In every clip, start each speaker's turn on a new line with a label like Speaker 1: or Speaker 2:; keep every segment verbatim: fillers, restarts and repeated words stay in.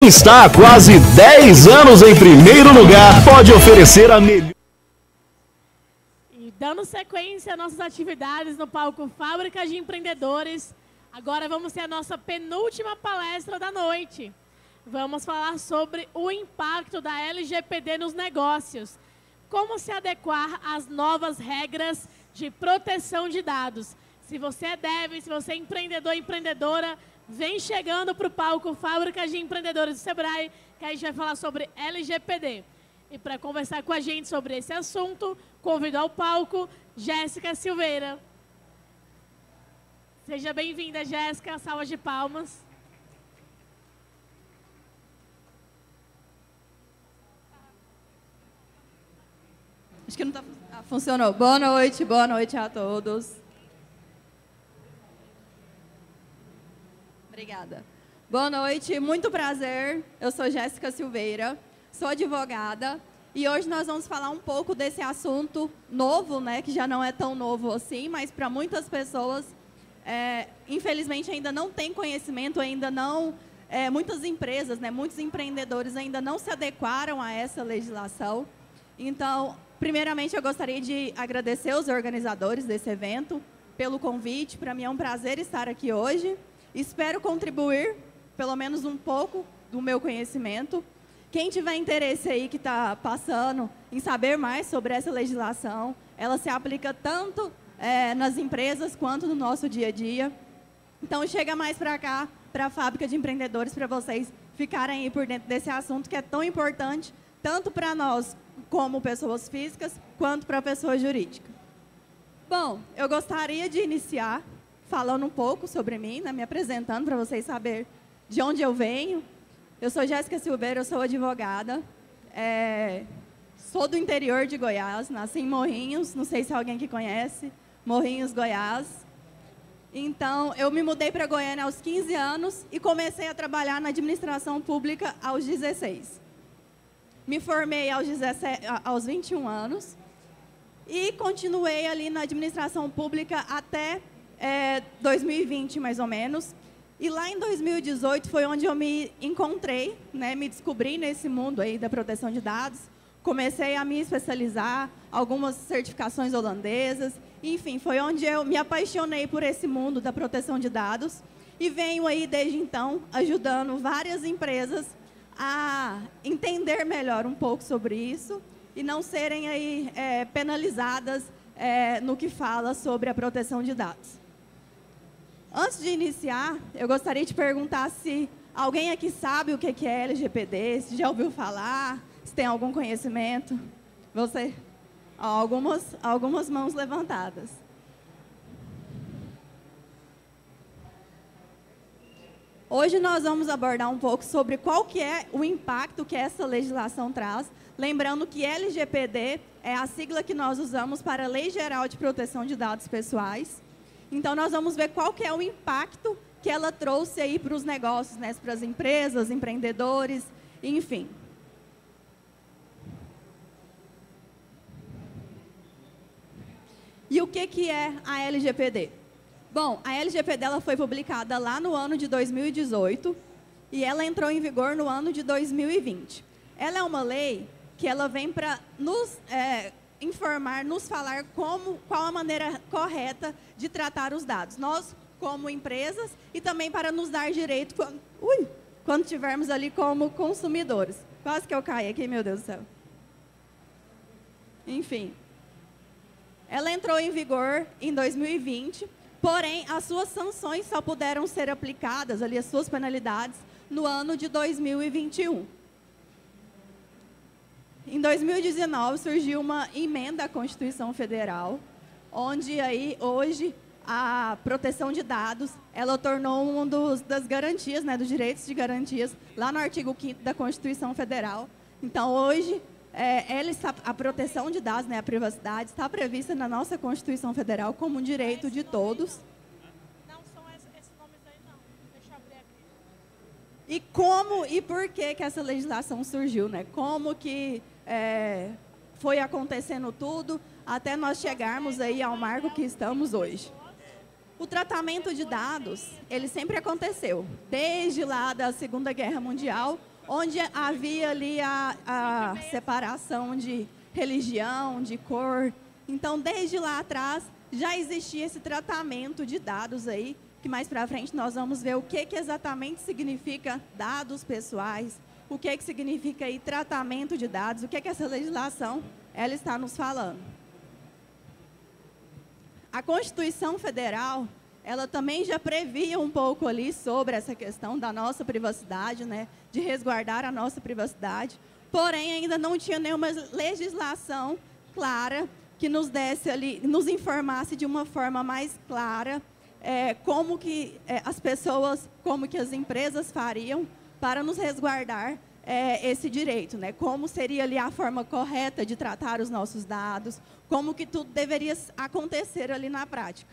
Speaker 1: está há quase dez anos em primeiro lugar, pode oferecer a melhor...
Speaker 2: E dando sequência às nossas atividades no palco Fábrica de Empreendedores, agora vamos ter a nossa penúltima palestra da noite. Vamos falar sobre o impacto da L G P D nos negócios. Como se adequar às novas regras de proteção de dados. Se você é dev, se você é empreendedor, empreendedora, vem chegando para o palco Fábrica de Empreendedores do Sebrae, que a gente vai falar sobre L G P D. E para conversar com a gente sobre esse assunto, convido ao palco Jéssica Silveira. Seja bem-vinda, Jéssica. Salva de palmas.
Speaker 3: Acho que não está... Ah, funcionou. Boa noite, boa noite a todos. Obrigada. Boa noite, muito prazer. Eu sou Jéssica Silveira, sou advogada e hoje nós vamos falar um pouco desse assunto novo, né, que já não é tão novo assim, mas para muitas pessoas, é, infelizmente, ainda não tem conhecimento, ainda não... É, muitas empresas, né, muitos empreendedores ainda não se adequaram a essa legislação. Então, primeiramente, eu gostaria de agradecer os organizadores desse evento pelo convite. Para mim é um prazer estar aqui hoje. Espero contribuir, pelo menos um pouco, do meu conhecimento. Quem tiver interesse aí que está passando em saber mais sobre essa legislação, ela se aplica tanto é, nas empresas quanto no nosso dia a dia. Então, chega mais para cá, para a Fábrica de Empreendedores, para vocês ficarem aí por dentro desse assunto que é tão importante, tanto para nós como pessoas físicas, quanto para a pessoa jurídica. Bom, eu gostaria de iniciar falando um pouco sobre mim, né, me apresentando para vocês saberem de onde eu venho. Eu sou Jéssica Silveira, eu sou advogada, é, sou do interior de Goiás, nasci em Morrinhos, não sei se alguém que conhece, Morrinhos, Goiás. Então, eu me mudei para Goiânia aos quinze anos e comecei a trabalhar na administração pública aos dezesseis. Me formei aos, dezessete, aos vinte e um anos e continuei ali na administração pública até é, dois mil e vinte, mais ou menos. E lá em dois mil e dezoito foi onde eu me encontrei, né, me descobri nesse mundo aí da proteção de dados. Comecei a me especializar, algumas certificações holandesas. Enfim, foi onde eu me apaixonei por esse mundo da proteção de dados. E venho aí, desde então, ajudando várias empresas a entender melhor um pouco sobre isso e não serem aí, é, penalizadas é, no que fala sobre a proteção de dados. Antes de iniciar, eu gostaria de perguntar se alguém aqui sabe o que é L G P D, se já ouviu falar, se tem algum conhecimento. Você? Algumas, algumas mãos levantadas. Hoje nós vamos abordar um pouco sobre qual que é o impacto que essa legislação traz. Lembrando que L G P D é a sigla que nós usamos para a Lei Geral de Proteção de Dados Pessoais. Então, nós vamos ver qual que é o impacto que ela trouxe aí para os negócios, né, para as empresas, empreendedores, enfim. E o que, que é a L G P D? Bom, a L G P D ela foi publicada lá no ano de dois mil e dezoito e ela entrou em vigor no ano de dois mil e vinte. Ela é uma lei que ela vem para nos é, informar, nos falar como, qual a maneira correta de tratar os dados. Nós, como empresas, e também para nos dar direito quando, ui, quando tivermos ali como consumidores. Quase que eu caí aqui, meu Deus do céu. Enfim. Ela entrou em vigor em dois mil e vinte, porém, as suas sanções só puderam ser aplicadas, ali, as suas penalidades, no ano de dois mil e vinte e um. Em dois mil e dezenove, surgiu uma emenda à Constituição Federal, onde aí, hoje, a proteção de dados, ela tornou um dos, das garantias, né, dos direitos de garantias, lá no artigo quinto da Constituição Federal. Então, hoje, é, ela está, a proteção de dados, né, a privacidade, está prevista na nossa Constituição Federal como um direito de todos.
Speaker 2: Não são esses nomes aí, não. Deixa eu abrir aqui.
Speaker 3: E como e por que que essa legislação surgiu, né? Como que é, foi acontecendo tudo até nós chegarmos aí ao marco que estamos hoje. O tratamento de dados, ele sempre aconteceu, desde lá da Segunda Guerra Mundial, onde havia ali a, a separação de religião, de cor. Então, desde lá atrás, já existia esse tratamento de dados aí, que mais para frente nós vamos ver o que, que exatamente significa dados pessoais, o que, que significa aí tratamento de dados, o que, que essa legislação ela está nos falando. A Constituição Federal, ela também já previa um pouco ali sobre essa questão da nossa privacidade, né, de resguardar a nossa privacidade, porém ainda não tinha nenhuma legislação clara que nos desse ali, nos informasse de uma forma mais clara é, como que é, as pessoas, como que as empresas fariam para nos resguardar é, esse direito, né? Como seria ali a forma correta de tratar os nossos dados, como que tudo deveria acontecer ali na prática.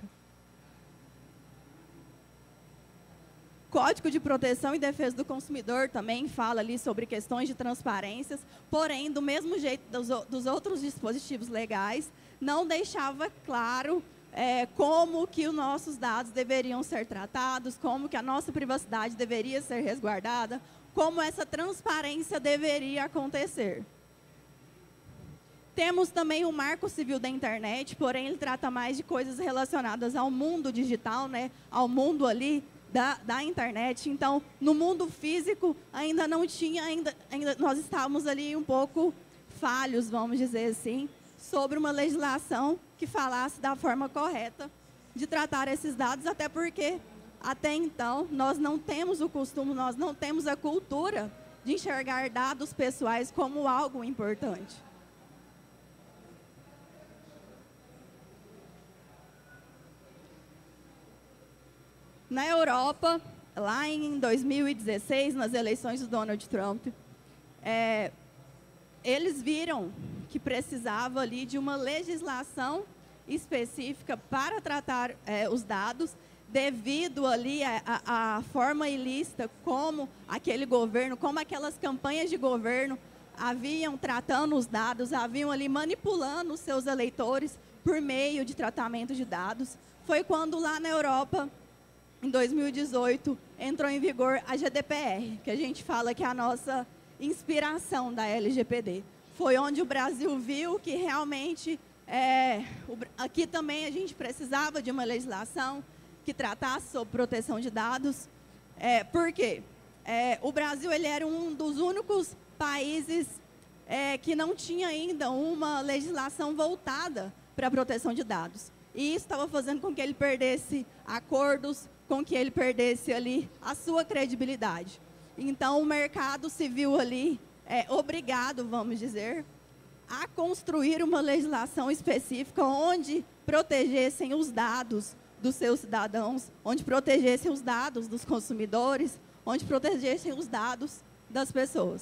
Speaker 3: Código de Proteção e Defesa do Consumidor também fala ali sobre questões de transparências, porém, do mesmo jeito dos, dos outros dispositivos legais, não deixava claro é, como que os nossos dados deveriam ser tratados, como que a nossa privacidade deveria ser resguardada, como essa transparência deveria acontecer. Temos também o Marco Civil da Internet, porém ele trata mais de coisas relacionadas ao mundo digital, né, ao mundo ali da, da internet. Então, no mundo físico, ainda não tinha, ainda, ainda nós estávamos ali um pouco falhos, vamos dizer assim, sobre uma legislação que falasse da forma correta de tratar esses dados, até porque, até então, nós não temos o costume, nós não temos a cultura de enxergar dados pessoais como algo importante. Na Europa, lá em dois mil e dezesseis, nas eleições do Donald Trump, é, eles viram que precisava ali de uma legislação específica para tratar é, os dados, devido ali à forma ilícita como aquele governo, como aquelas campanhas de governo haviam tratando os dados, haviam ali manipulando os seus eleitores por meio de tratamento de dados. Foi quando lá na Europa, em dois mil e dezoito, entrou em vigor a G D P R, que a gente fala que é a nossa inspiração da L G P D. Foi onde o Brasil viu que realmente, é, o, aqui também a gente precisava de uma legislação que tratasse sobre proteção de dados. É, por quê? É, o Brasil ele era um dos únicos países é, que não tinha ainda uma legislação voltada para a proteção de dados. E isso estava fazendo com que ele perdesse acordos, com que ele perdesse ali a sua credibilidade. Então, o mercado se viu ali é, obrigado, vamos dizer, a construir uma legislação específica onde protegessem os dados dos seus cidadãos, onde protegessem os dados dos consumidores, onde protegessem os dados das pessoas.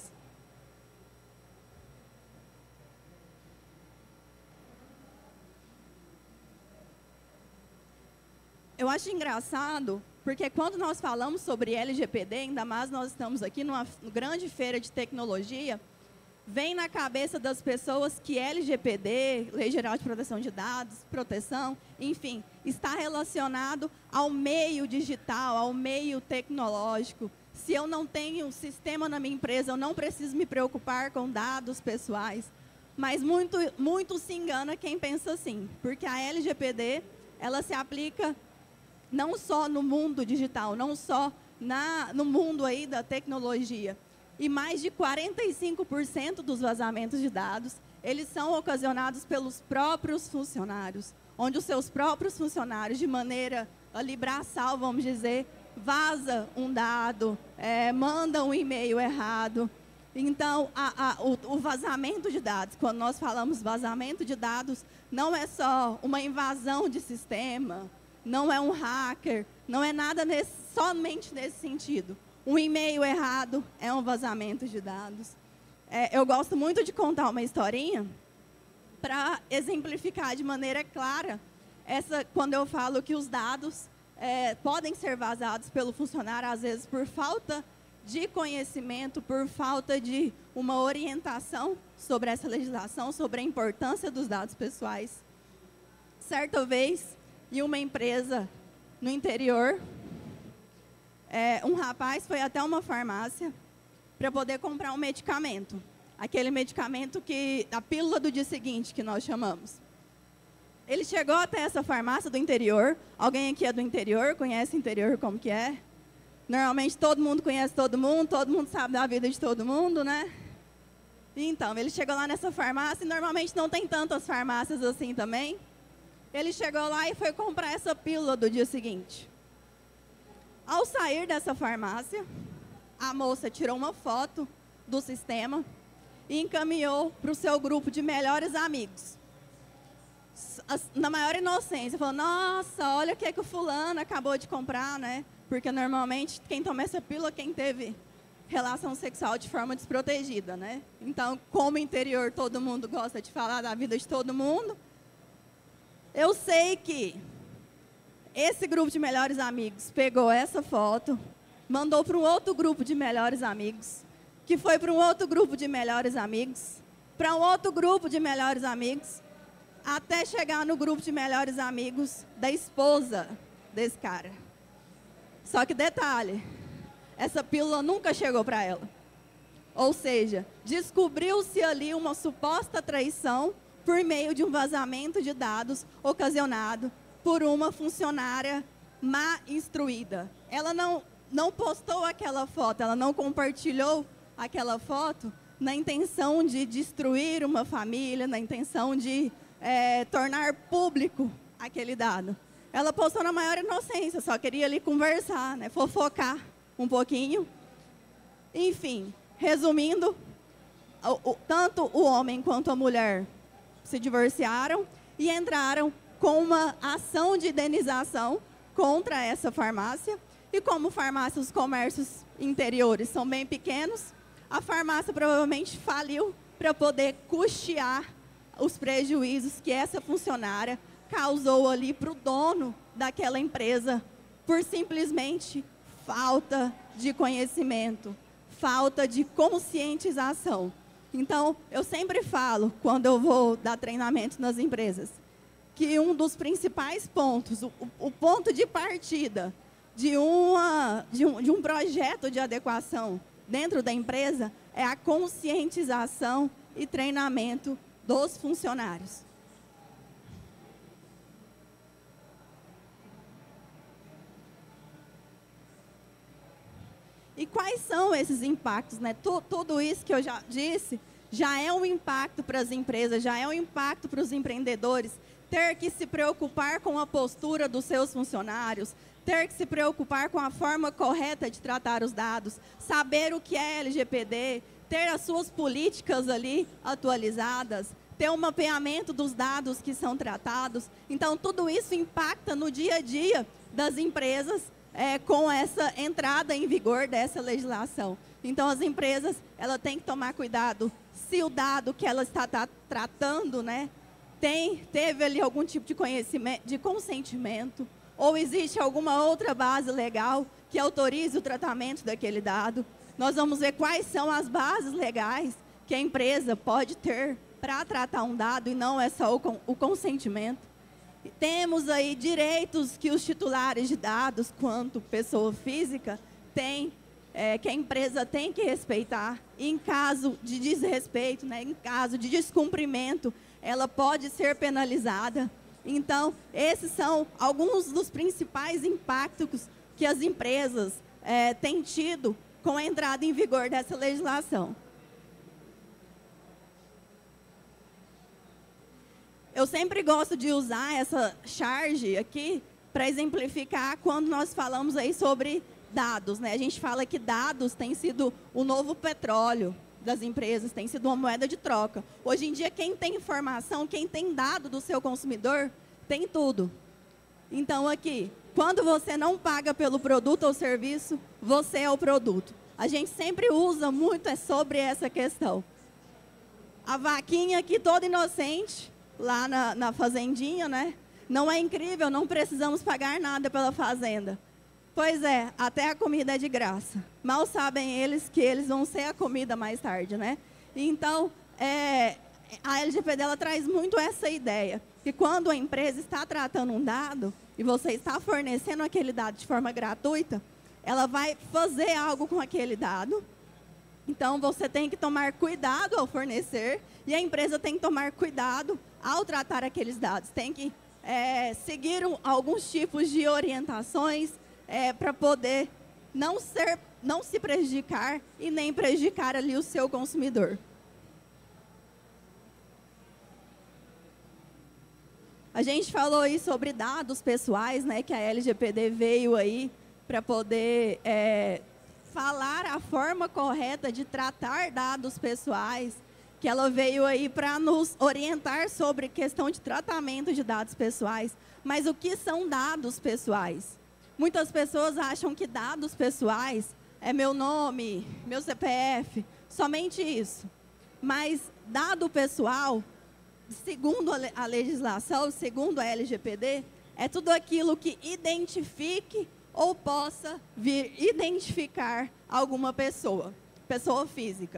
Speaker 3: Eu acho engraçado, porque quando nós falamos sobre L G P D, ainda mais nós estamos aqui numa grande feira de tecnologia, vem na cabeça das pessoas que L G P D, Lei Geral de Proteção de Dados, proteção, enfim, está relacionado ao meio digital, ao meio tecnológico. Se eu não tenho um sistema na minha empresa, eu não preciso me preocupar com dados pessoais. Mas muito, muito se engana quem pensa assim, porque a L G P D, ela se aplica não só no mundo digital, não só na, no mundo aí da tecnologia. E mais de quarenta e cinco por cento dos vazamentos de dados, eles são ocasionados pelos próprios funcionários, onde os seus próprios funcionários, de maneira ali braçal, vamos dizer, vaza um dado, é, manda um e-mail errado. Então, a, a, o, o vazamento de dados, quando nós falamos vazamento de dados, não é só uma invasão de sistema, não é um hacker, não é nada nesse, somente nesse sentido. Um e-mail errado é um vazamento de dados. É, eu gosto muito de contar uma historinha para exemplificar de maneira clara essa, quando eu falo que os dados é, podem ser vazados pelo funcionário, às vezes por falta de conhecimento, por falta de uma orientação sobre essa legislação, sobre a importância dos dados pessoais. Certa vez, em uma empresa no interior, é, um rapaz foi até uma farmácia para poder comprar um medicamento. Aquele medicamento que, a pílula do dia seguinte, que nós chamamos. Ele chegou até essa farmácia do interior. Alguém aqui é do interior? Conhece o interior como que é? Normalmente todo mundo conhece todo mundo, todo mundo sabe da vida de todo mundo, né? Então, ele chegou lá nessa farmácia, e normalmente não tem tantas farmácias assim também. Ele chegou lá e foi comprar essa pílula do dia seguinte. Ao sair dessa farmácia, a moça tirou uma foto do sistema e encaminhou para o seu grupo de melhores amigos. Na maior inocência, falou, nossa, olha o que, é que o fulano acabou de comprar, né? Porque normalmente quem toma essa pílula, quem teve relação sexual de forma desprotegida, né? Então, como interior todo mundo gosta de falar da vida de todo mundo, eu sei que esse grupo de melhores amigos pegou essa foto, mandou para um outro grupo de melhores amigos, que foi para um outro grupo de melhores amigos, para um outro grupo de melhores amigos, até chegar no grupo de melhores amigos da esposa desse cara. Só que detalhe, essa pílula nunca chegou para ela. Ou seja, descobriu-se ali uma suposta traição por meio de um vazamento de dados ocasionado por uma funcionária má instruída. Ela não, não postou aquela foto, ela não compartilhou aquela foto na intenção de destruir uma família, na intenção de é, tornar público aquele dado. Ela postou na maior inocência, só queria ali conversar, né, fofocar um pouquinho. Enfim, resumindo, o, o, tanto o homem quanto a mulher se divorciaram e entraram com uma ação de indenização contra essa farmácia. E como farmácias, os comércios interiores são bem pequenos, a farmácia provavelmente faliu para poder custear os prejuízos que essa funcionária causou ali para o dono daquela empresa por simplesmente falta de conhecimento, falta de conscientização. Então, eu sempre falo, quando eu vou dar treinamento nas empresas, que um dos principais pontos, o, o ponto de partida de, uma, de, um, de um projeto de adequação dentro da empresa é a conscientização e treinamento dos funcionários. E quais são esses impactos, né? Tudo isso que eu já disse já é um impacto para as empresas, já é um impacto para os empreendedores, ter que se preocupar com a postura dos seus funcionários, ter que se preocupar com a forma correta de tratar os dados, saber o que é L G P D, ter as suas políticas ali atualizadas, ter um mapeamento dos dados que são tratados. Então, tudo isso impacta no dia a dia das empresas é, com essa entrada em vigor dessa legislação. Então, as empresas ela têm que tomar cuidado se o dado que ela está tá, tratando, né, tem, teve ali algum tipo de conhecimento, de consentimento, ou existe alguma outra base legal que autorize o tratamento daquele dado. Nós vamos ver quais são as bases legais que a empresa pode ter para tratar um dado e não é só o, o consentimento. E temos aí direitos que os titulares de dados, quanto pessoa física, têm, é, que a empresa tem que respeitar. E em caso de desrespeito, né, em caso de descumprimento, ela pode ser penalizada. Então, esses são alguns dos principais impactos que as empresas é, têm tido com a entrada em vigor dessa legislação. Eu sempre gosto de usar essa charge aqui para exemplificar quando nós falamos aí sobre dados, né? A gente fala que dados têm sido o novo petróleo das empresas, tem sido uma moeda de troca. Hoje em dia, quem tem informação, quem tem dado do seu consumidor, tem tudo. Então, aqui, quando você não paga pelo produto ou serviço, você é o produto. A gente sempre usa muito é sobre essa questão. A vaquinha aqui toda inocente, lá na, na fazendinha, né? Não é incrível, não precisamos pagar nada pela fazenda. Pois é, até a comida é de graça. Mal sabem eles que eles vão ser a comida mais tarde, né? Então, é, a L G P D ela traz muito essa ideia, que quando a empresa está tratando um dado, e você está fornecendo aquele dado de forma gratuita, ela vai fazer algo com aquele dado, Então, você tem que tomar cuidado ao fornecer e a empresa tem que tomar cuidado ao tratar aqueles dados. Tem que é, seguir um, alguns tipos de orientações é, para poder não, ser, não se prejudicar e nem prejudicar ali o seu consumidor. A gente falou aí sobre dados pessoais, né, que a L G P D veio aí para poder é, falar a forma correta de tratar dados pessoais, que ela veio aí para nos orientar sobre questão de tratamento de dados pessoais. Mas o que são dados pessoais? Muitas pessoas acham que dados pessoais é meu nome, meu C P F, somente isso. Mas dado pessoal, segundo a legislação, segundo a L G P D, é tudo aquilo que identifique ou possa vir identificar alguma pessoa, pessoa física.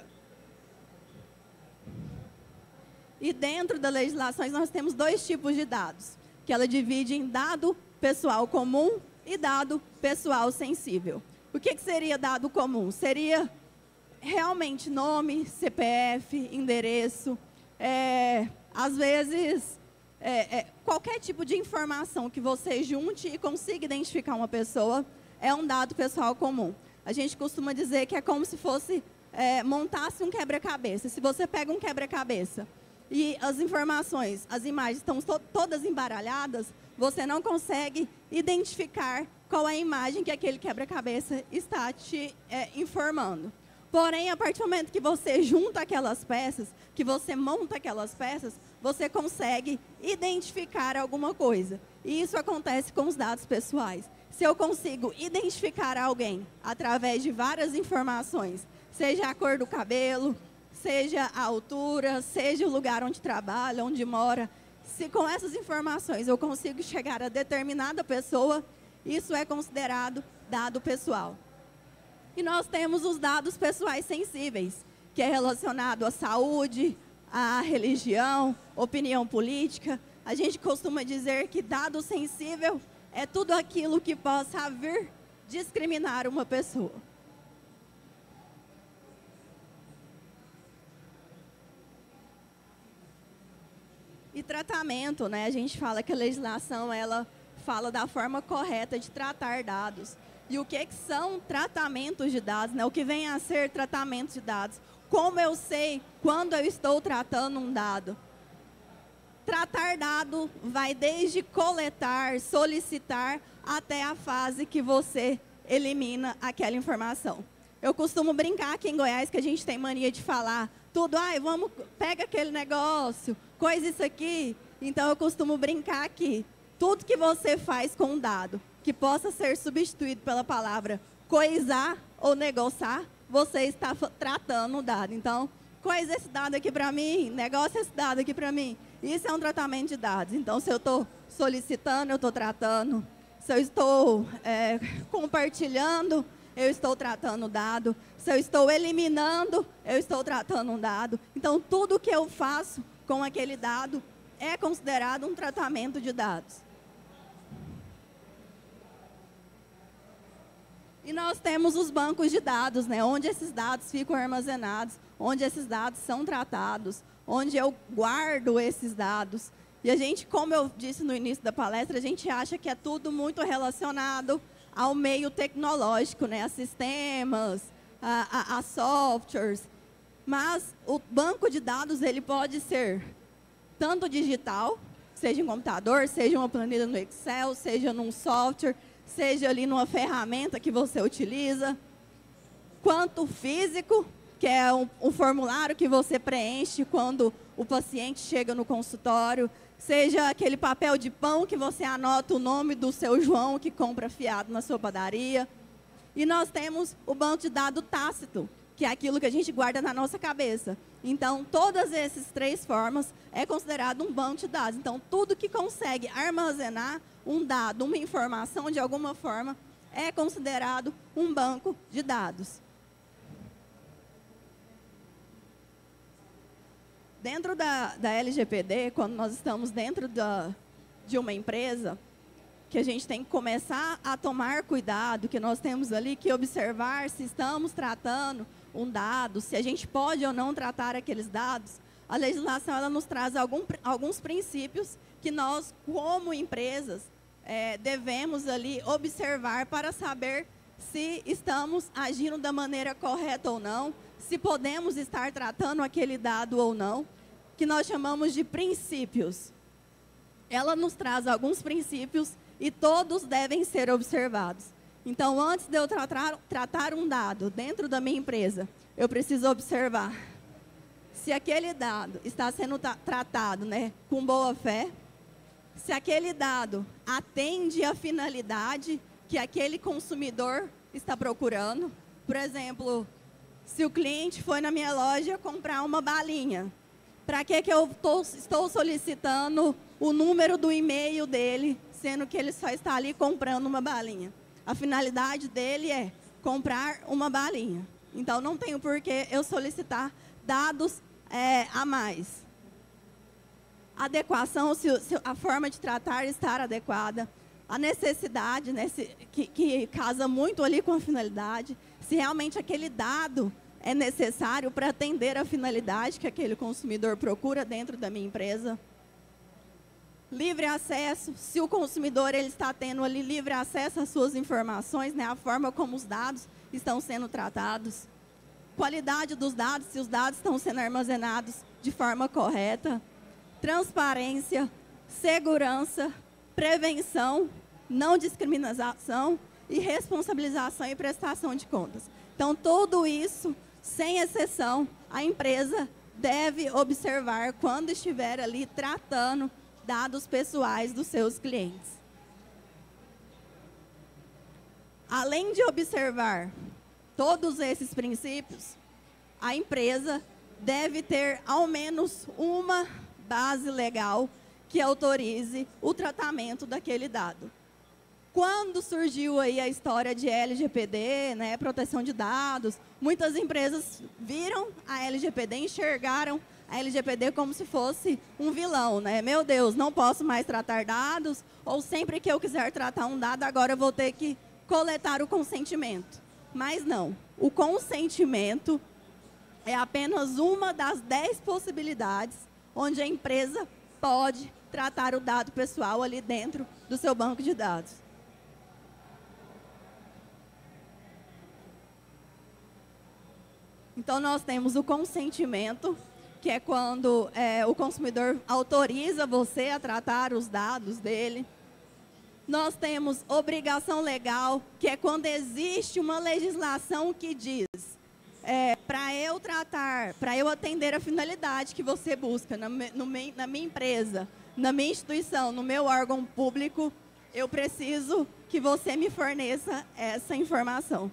Speaker 3: E dentro da legislação nós temos dois tipos de dados, que ela divide em dado pessoal comum e dado pessoal sensível. O que, que seria dado comum? Seria realmente nome, C P F, endereço, é, às vezes, é, é, qualquer tipo de informação que você junte e consiga identificar uma pessoa é um dado pessoal comum. A gente costuma dizer que é como se fosse, é, montasse um quebra-cabeça. Se você pega um quebra-cabeça e as informações, as imagens estão to todas embaralhadas, você não consegue identificar qual é a imagem que aquele quebra-cabeça está te é, informando. Porém, a partir do momento que você junta aquelas peças, que você monta aquelas peças, você consegue identificar alguma coisa. E isso acontece com os dados pessoais. Se eu consigo identificar alguém através de várias informações, seja a cor do cabelo, seja a altura, seja o lugar onde trabalha, onde mora, se com essas informações eu consigo chegar a determinada pessoa, isso é considerado dado pessoal. E nós temos os dados pessoais sensíveis, que é relacionado à saúde, à religião, opinião política. A gente costuma dizer que dado sensível é tudo aquilo que possa vir discriminar uma pessoa. E tratamento, né? A gente fala que a legislação, ela fala da forma correta de tratar dados. E o que, que são tratamentos de dados, né? O que vem a ser tratamento de dados? Como eu sei quando eu estou tratando um dado? Tratar dado vai desde coletar, solicitar, até a fase que você elimina aquela informação. Eu costumo brincar aqui em Goiás, que a gente tem mania de falar tudo, ai, vamos, pega aquele negócio, coisa isso aqui. Então, eu costumo brincar aqui, tudo que você faz com um dado, que possa ser substituído pela palavra coisar ou negociar, você está tratando o dado. Então, coisa esse dado aqui para mim, negócio esse dado aqui para mim. Isso é um tratamento de dados. Então, se eu estou solicitando, eu estou tratando. Se eu estou é, compartilhando, eu estou tratando o dado. Se eu estou eliminando, eu estou tratando um dado. Então, tudo que eu faço com aquele dado é considerado um tratamento de dados. E nós temos os bancos de dados, né, onde esses dados ficam armazenados, onde esses dados são tratados, onde eu guardo esses dados. E a gente, como eu disse no início da palestra, a gente acha que é tudo muito relacionado ao meio tecnológico, né, a sistemas, a, a, a softwares. Mas o banco de dados, ele pode ser tanto digital, seja em computador, seja uma planilha no Excel, seja num software, seja ali numa ferramenta que você utiliza, quanto físico, que é um, um formulário que você preenche quando o paciente chega no consultório, seja aquele papel de pão que você anota o nome do seu João que compra fiado na sua padaria. E nós temos o banco de dados tácito, que é aquilo que a gente guarda na nossa cabeça. Então, todas essas três formas é considerado um banco de dados. Então, tudo que consegue armazenar um dado, uma informação de alguma forma, é considerado um banco de dados. Dentro da, da L G P D, quando nós estamos dentro da, de uma empresa, que a gente tem que começar a tomar cuidado, que nós temos ali que observar se estamos tratando um dado, se a gente pode ou não tratar aqueles dados, a legislação ela nos traz algum, alguns princípios que nós, como empresas, é, devemos ali observar para saber se estamos agindo da maneira correta ou não, se podemos estar tratando aquele dado ou não, que nós chamamos de princípios. Ela nos traz alguns princípios e todos devem ser observados. Então, antes de eu tratar, tratar um dado dentro da minha empresa, eu preciso observar se aquele dado está sendo tra tratado, né, com boa fé, se aquele dado atende à finalidade que aquele consumidor está procurando. Por exemplo, se o cliente foi na minha loja comprar uma balinha, para que, que eu tô, estou solicitando o número do e-mail dele, sendo que ele só está ali comprando uma balinha? A finalidade dele é comprar uma balinha. Então, não tenho por que eu solicitar dados é, a mais. Adequação, se, se a forma de tratar estar adequada. A necessidade, né, se, que, que casa muito ali com a finalidade. Se realmente aquele dado é necessário para atender a finalidade que aquele consumidor procura dentro da minha empresa. Livre acesso, se o consumidor ele está tendo ali livre acesso às suas informações, né, a forma como os dados estão sendo tratados. Qualidade dos dados, se os dados estão sendo armazenados de forma correta. Transparência, segurança, prevenção, não discriminação e responsabilização e prestação de contas. Então, tudo isso, sem exceção, a empresa deve observar quando estiver ali tratando dados pessoais dos seus clientes. Além de observar todos esses princípios, a empresa deve ter ao menos uma base legal que autorize o tratamento daquele dado. Quando surgiu aí a história de L G P D, né, proteção de dados, muitas empresas viram a L G P D, enxergaram a L G P D como se fosse um vilão, né? Meu Deus, não posso mais tratar dados, ou sempre que eu quiser tratar um dado, agora eu vou ter que coletar o consentimento. Mas não, o consentimento é apenas uma das dez possibilidades onde a empresa pode tratar o dado pessoal ali dentro do seu banco de dados. Então, nós temos o consentimento, que é quando é, o consumidor autoriza você a tratar os dados dele. Nós temos obrigação legal, que é quando existe uma legislação que diz, é, para eu tratar, para eu atender a finalidade que você busca na, no, na minha empresa, na minha instituição, no meu órgão público, eu preciso que você me forneça essa informação.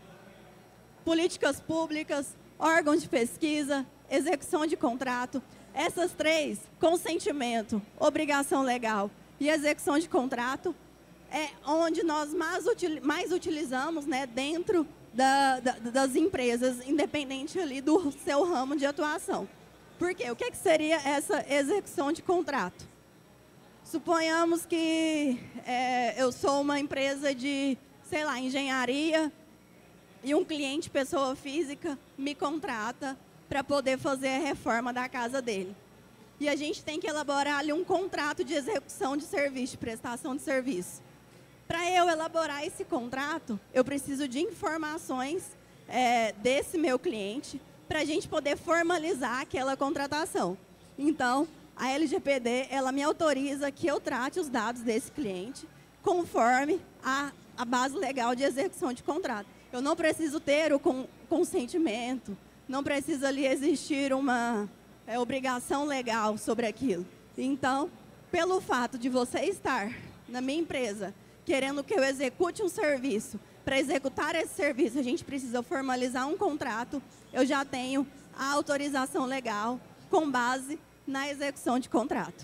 Speaker 3: Políticas públicas, órgãos de pesquisa, execução de contrato. Essas três, consentimento, obrigação legal e execução de contrato, é onde nós mais, util, mais utilizamos, né, dentro da, da, das empresas, independente ali do seu ramo de atuação. Por quê? O que, que seria essa execução de contrato? Suponhamos que é, eu sou uma empresa de, sei lá, engenharia, e um cliente, pessoa física, me contrata para poder fazer a reforma da casa dele. E a gente tem que elaborar ali um contrato de execução de serviço, de prestação de serviço. Para eu elaborar esse contrato, eu preciso de informações é, desse meu cliente para a gente poder formalizar aquela contratação. Então, a L G P D, ela me autoriza que eu trate os dados desse cliente conforme a, a base legal de execução de contrato. Eu não preciso ter o con consentimento, não precisa ali existir uma é, obrigação legal sobre aquilo. Então, pelo fato de você estar na minha empresa querendo que eu execute um serviço, para executar esse serviço a gente precisa formalizar um contrato, eu já tenho a autorização legal com base na execução de contrato.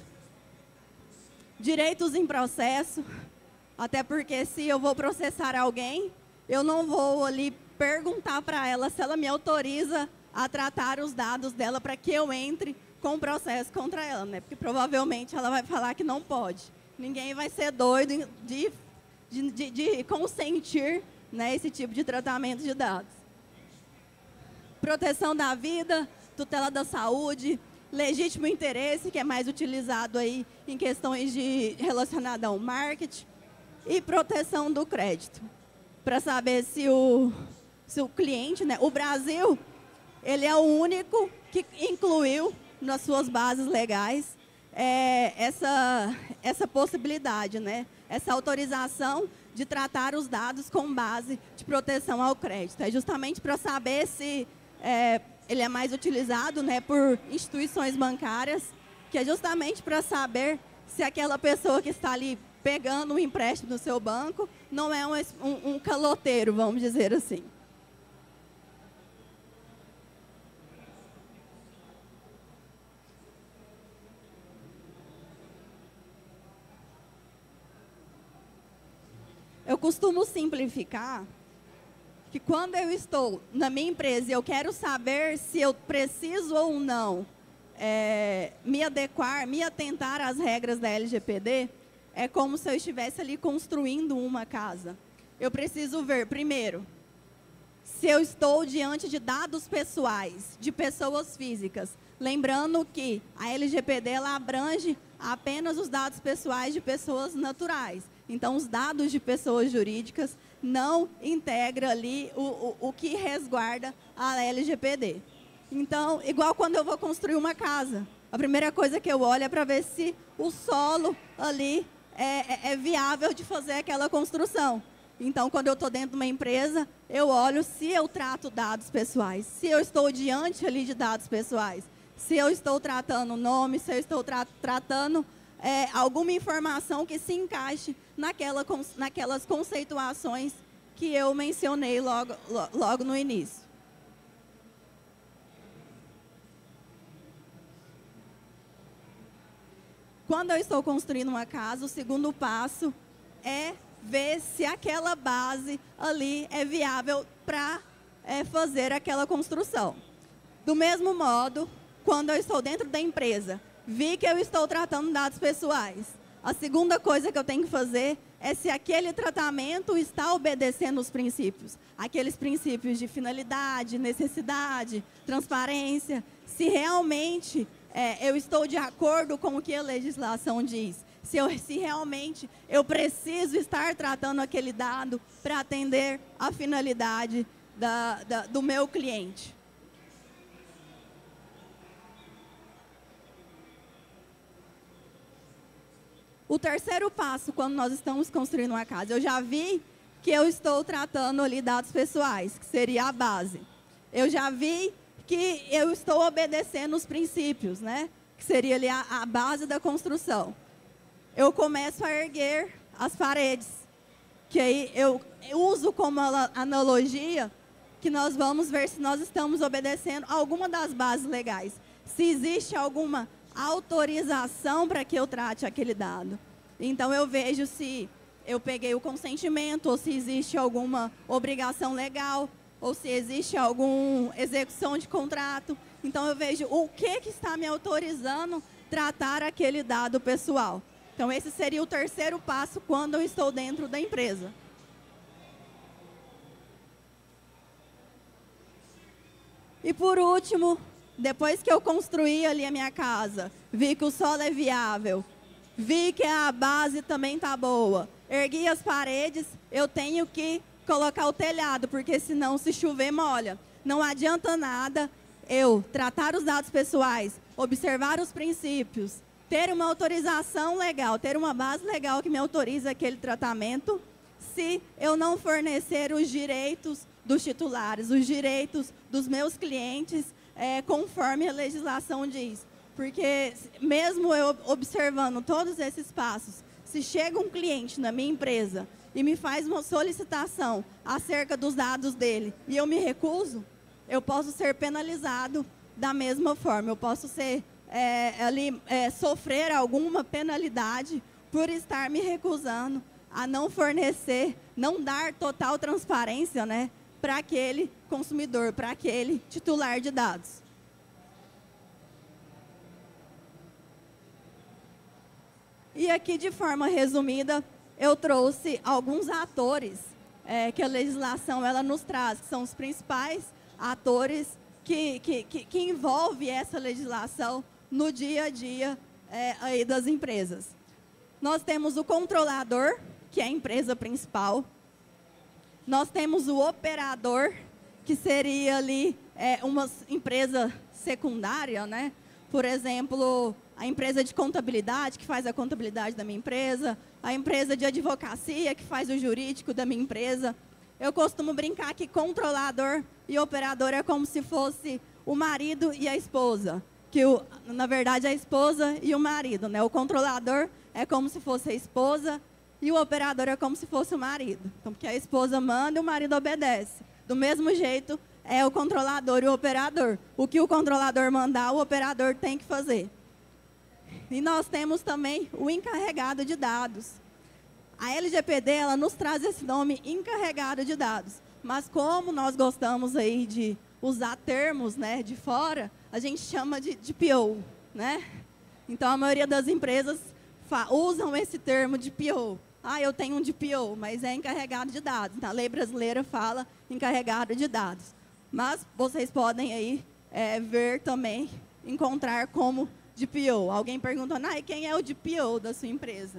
Speaker 3: Direitos em processo, até porque se eu vou processar alguém, eu não vou ali perguntar para ela se ela me autoriza a tratar os dados dela para que eu entre com o processo contra ela, né? Porque provavelmente ela vai falar que não pode. Ninguém vai ser doido de, de, de, de consentir, né, esse tipo de tratamento de dados. proteção da vida, tutela da saúde, legítimo interesse, que é mais utilizado aí em questões de relacionadas ao marketing, e proteção do crédito, para saber se o, se o cliente, né, o Brasil, ele é o único que incluiu nas suas bases legais é, essa, essa possibilidade, né, essa autorização de tratar os dados com base de proteção ao crédito. É justamente para saber se é, ele é mais utilizado, né, por instituições bancárias, que é justamente para saber se aquela pessoa que está ali pegando um empréstimo do seu banco não é um, um, um caloteiro, vamos dizer assim. Eu costumo simplificar que quando eu estou na minha empresa e eu quero saber se eu preciso ou não é, me adequar, me atentar às regras da L G P D, é como se eu estivesse ali construindo uma casa. Eu preciso ver, primeiro, se eu estou diante de dados pessoais, de pessoas físicas. Lembrando que a L G P D ela abrange apenas os dados pessoais de pessoas naturais. Então, os dados de pessoas jurídicas não integram ali o, o, o que resguarda a L G P D. Então, igual quando eu vou construir uma casa, a primeira coisa que eu olho é para ver se o solo ali é, é, é viável de fazer aquela construção. Então, quando eu estou dentro de uma empresa, eu olho se eu trato dados pessoais, se eu estou diante ali de dados pessoais, se eu estou tratando nome, se eu estou tra tratando é, alguma informação que se encaixe naquela, naquelas conceituações que eu mencionei logo, logo no início. Quando eu estou construindo uma casa, o segundo passo é ver se aquela base ali é viável para é, fazer aquela construção. Do mesmo modo, quando eu estou dentro da empresa, vi que eu estou tratando dados pessoais. A segunda coisa que eu tenho que fazer é se aquele tratamento está obedecendo os princípios. Aqueles princípios de finalidade, necessidade, transparência. Se realmente é, eu estou de acordo com o que a legislação diz. Se, eu, se realmente eu preciso estar tratando aquele dado para atender a finalidade da, da, do meu cliente. O terceiro passo, quando nós estamos construindo uma casa, eu já vi que eu estou tratando ali dados pessoais, que seria a base. Eu já vi que eu estou obedecendo os princípios, né? Que seria ali a, a base da construção. Eu começo a erguer as paredes, que aí eu, eu uso como analogia que nós vamos ver se nós estamos obedecendo alguma das bases legais. Se existe alguma autorização para que eu trate aquele dado. Então, eu vejo se eu peguei o consentimento, ou se existe alguma obrigação legal, ou se existe alguma execução de contrato. Então, eu vejo o que, que está me autorizando tratar aquele dado pessoal. Então, esse seria o terceiro passo quando eu estou dentro da empresa. E, por último, depois que eu construí ali a minha casa, vi que o solo é viável, vi que a base também está boa, ergui as paredes, eu tenho que colocar o telhado, porque senão se chover molha. Não adianta nada eu tratar os dados pessoais, observar os princípios, ter uma autorização legal, ter uma base legal que me autoriza aquele tratamento, se eu não fornecer os direitos dos titulares, os direitos dos meus clientes, É, conforme a legislação diz. Porque mesmo eu observando todos esses passos, se chega um cliente na minha empresa e me faz uma solicitação acerca dos dados dele e eu me recuso, eu posso ser penalizado da mesma forma. Eu posso ser, é, ali, é, sofrer alguma penalidade por estar me recusando a não fornecer, não dar total transparência, né, para aquele consumidor, para aquele titular de dados. E aqui, de forma resumida, eu trouxe alguns atores é, que a legislação ela nos traz, que são os principais atores que, que, que, que envolve essa legislação no dia a dia é, aí das empresas. Nós temos o controlador, que é a empresa principal. Nós temos o operador, que seria ali é, uma empresa secundária, né? Por exemplo, a empresa de contabilidade, que faz a contabilidade da minha empresa, a empresa de advocacia, que faz o jurídico da minha empresa. Eu costumo brincar que controlador e operador é como se fosse o marido e a esposa. Que, o, na verdade, a esposa e o marido, né? O controlador é como se fosse a esposa e o operador é como se fosse o marido. Então, porque a esposa manda e o marido obedece. Do mesmo jeito, é o controlador e o operador. O que o controlador mandar, o operador tem que fazer. E nós temos também o encarregado de dados. A L G P D, ela nos traz esse nome, encarregado de dados. Mas como nós gostamos aí de usar termos, né, de fora, a gente chama de D P O, né? Então, a maioria das empresas usam esse termo de D P O. Ah, eu tenho um D P O, mas é encarregado de dados. A lei brasileira fala encarregado de dados. Mas vocês podem aí é, ver também, encontrar como D P O. Alguém perguntando, ah, e quem é o D P O da sua empresa?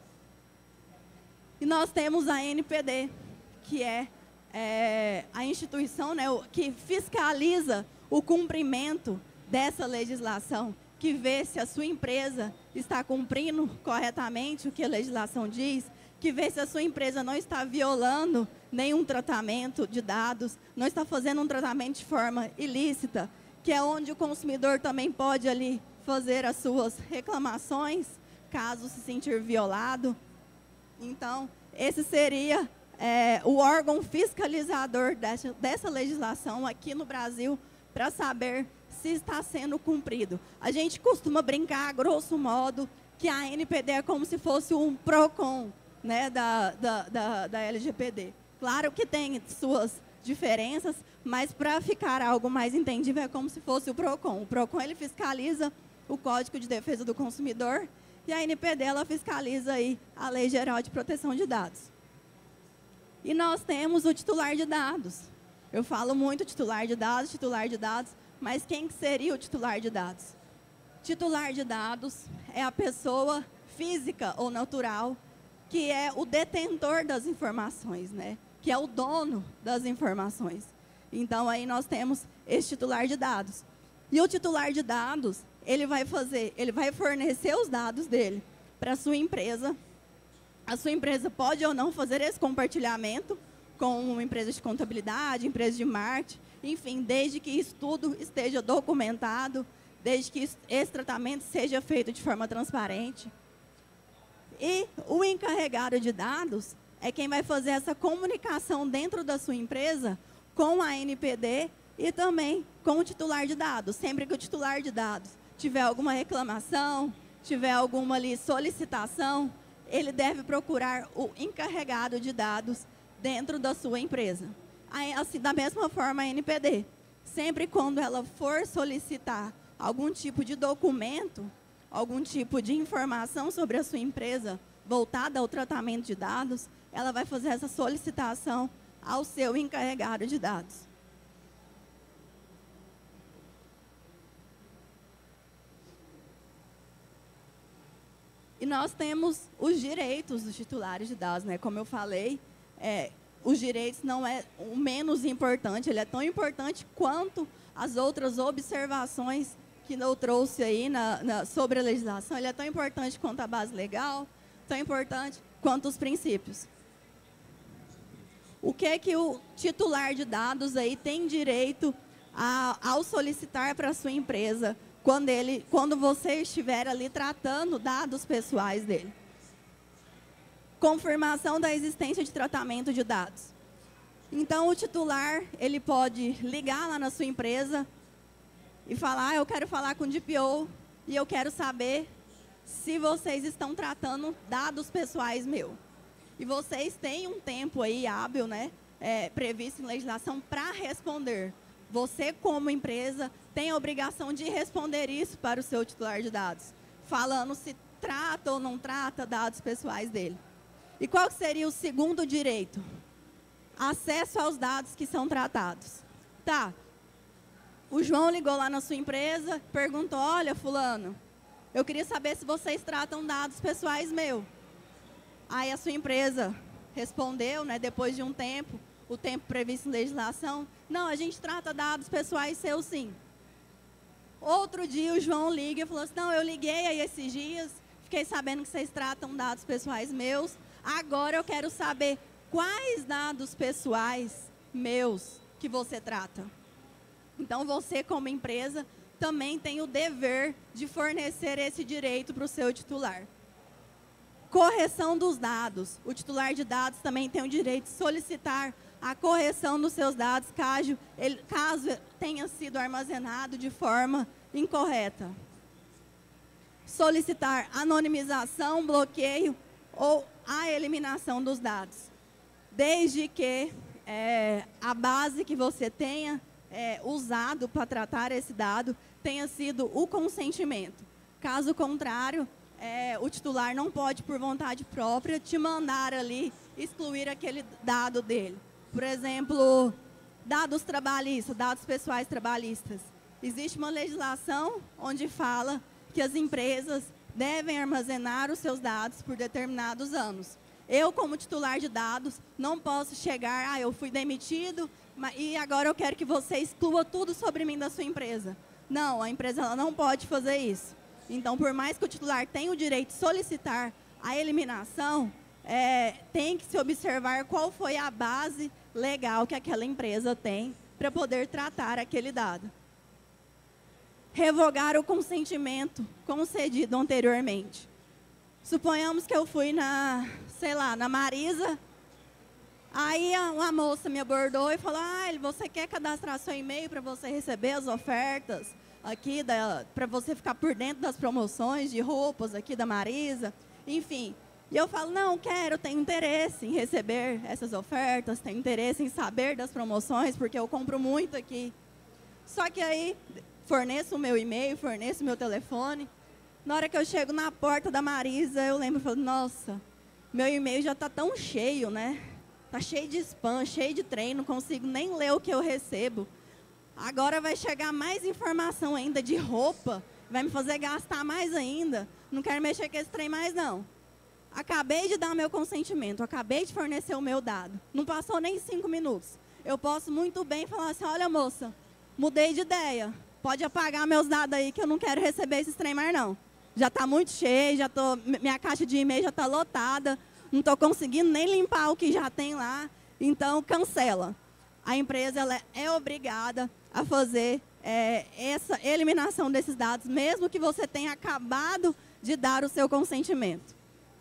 Speaker 3: E nós temos a N P D, que é, é a instituição, né, que fiscaliza o cumprimento dessa legislação, que vê se a sua empresa está cumprindo corretamente o que a legislação diz, que vê se a sua empresa não está violando nenhum tratamento de dados, não está fazendo um tratamento de forma ilícita, que é onde o consumidor também pode ali fazer as suas reclamações, caso se sentir violado. Então, esse seria é, o órgão fiscalizador dessa, dessa legislação aqui no Brasil, para saber se está sendo cumprido. A gente costuma brincar, grosso modo, que a N P D é como se fosse um PROCON, né, da, da, da, da L G P D. Claro que tem suas diferenças, mas para ficar algo mais entendível é como se fosse o PROCON. O PROCON, ele fiscaliza o Código de Defesa do Consumidor e a N P D, ela fiscaliza aí a Lei Geral de Proteção de Dados. E nós temos o titular de dados. Eu falo muito titular de dados, titular de dados, mas quem seria o titular de dados? Titular de dados é a pessoa física ou natural que é o detentor das informações, né? Que é o dono das informações. Então, aí nós temos esse titular de dados. E o titular de dados, ele vai fazer, ele vai fornecer os dados dele para a sua empresa. A sua empresa pode ou não fazer esse compartilhamento com uma empresa de contabilidade, empresa de marketing, enfim, desde que isso tudo esteja documentado, desde que esse tratamento seja feito de forma transparente. E o encarregado de dados é quem vai fazer essa comunicação dentro da sua empresa com a N P D e também com o titular de dados. Sempre que o titular de dados tiver alguma reclamação, tiver alguma ali solicitação, ele deve procurar o encarregado de dados dentro da sua empresa. Aí, assim, da mesma forma, a N P D, sempre quando ela for solicitar algum tipo de documento, algum tipo de informação sobre a sua empresa voltada ao tratamento de dados, ela vai fazer essa solicitação ao seu encarregado de dados. E nós temos os direitos dos titulares de dados, né? Como eu falei, é, os direitos não é o menos importante, ele é tão importante quanto as outras observações que eu trouxe aí na, na, sobre a legislação. Ele é tão importante quanto a base legal, tão importante quanto os princípios. O que é que o titular de dados aí tem direito a, ao solicitar para a sua empresa quando, ele, quando você estiver ali tratando dados pessoais dele? Confirmação da existência de tratamento de dados. Então, o titular, ele pode ligar lá na sua empresa e falar, ah, eu quero falar com o D P O e eu quero saber se vocês estão tratando dados pessoais meus. E vocês têm um tempo aí hábil, né, é, previsto em legislação para responder. Você, como empresa, tem a obrigação de responder isso para o seu titular de dados, falando se trata ou não trata dados pessoais dele. E qual seria o segundo direito? Acesso aos dados que são tratados. Tá. o João ligou lá na sua empresa, perguntou, olha, fulano, eu queria saber se vocês tratam dados pessoais meus. Aí a sua empresa respondeu, né, depois de um tempo, o tempo previsto em legislação, não, a gente trata dados pessoais seus sim. Outro dia o João liga e falou assim, não, eu liguei aí esses dias, fiquei sabendo que vocês tratam dados pessoais meus, agora eu quero saber quais dados pessoais meus que você trata. Então, você, como empresa, também tem o dever de fornecer esse direito para o seu titular. Correção dos dados. O titular de dados também tem o direito de solicitar a correção dos seus dados, caso, ele, caso tenha sido armazenado de forma incorreta. Solicitar anonimização, bloqueio ou a eliminação dos dados. Desde que é, a base que você tenha É, usado para tratar esse dado tenha sido o consentimento. Caso contrário, é, o titular não pode, por vontade própria, te mandar ali excluir aquele dado dele. Por exemplo, dados trabalhistas, dados pessoais trabalhistas. Existe uma legislação onde fala que as empresas devem armazenar os seus dados por determinados anos. Eu, como titular de dados, não posso chegar, ah, eu fui demitido, e agora eu quero que você exclua tudo sobre mim da sua empresa. Não, a empresa ela não pode fazer isso. Então, por mais que o titular tenha o direito de solicitar a eliminação, é, tem que se observar qual foi a base legal que aquela empresa tem para poder tratar aquele dado. Revogar o consentimento concedido anteriormente. Suponhamos que eu fui na, sei lá, na Marisa. Aí uma moça me abordou e falou, ah, você quer cadastrar seu e-mail para você receber as ofertas aqui, para você ficar por dentro das promoções de roupas aqui da Marisa, enfim. E eu falo, não, quero, tenho interesse em receber essas ofertas, tenho interesse em saber das promoções, porque eu compro muito aqui. Só que aí, forneço o meu e-mail, forneço o meu telefone. Na hora que eu chego na porta da Marisa, eu lembro, eu falo, nossa, meu e-mail já está tão cheio, né? Está cheio de spam, cheio de trem, não consigo nem ler o que eu recebo. Agora vai chegar mais informação ainda de roupa, vai me fazer gastar mais ainda. Não quero mexer com esse trem mais, não. Acabei de dar meu consentimento, acabei de fornecer o meu dado. Não passou nem cinco minutos. Eu posso muito bem falar assim, olha, moça, mudei de ideia. Pode apagar meus dados aí que eu não quero receber esses trem mais, não. Já está muito cheio, já tô, minha caixa de e-mail já está lotada. Não estou conseguindo nem limpar o que já tem lá, então cancela. A empresa ela é obrigada a fazer é, essa eliminação desses dados, mesmo que você tenha acabado de dar o seu consentimento.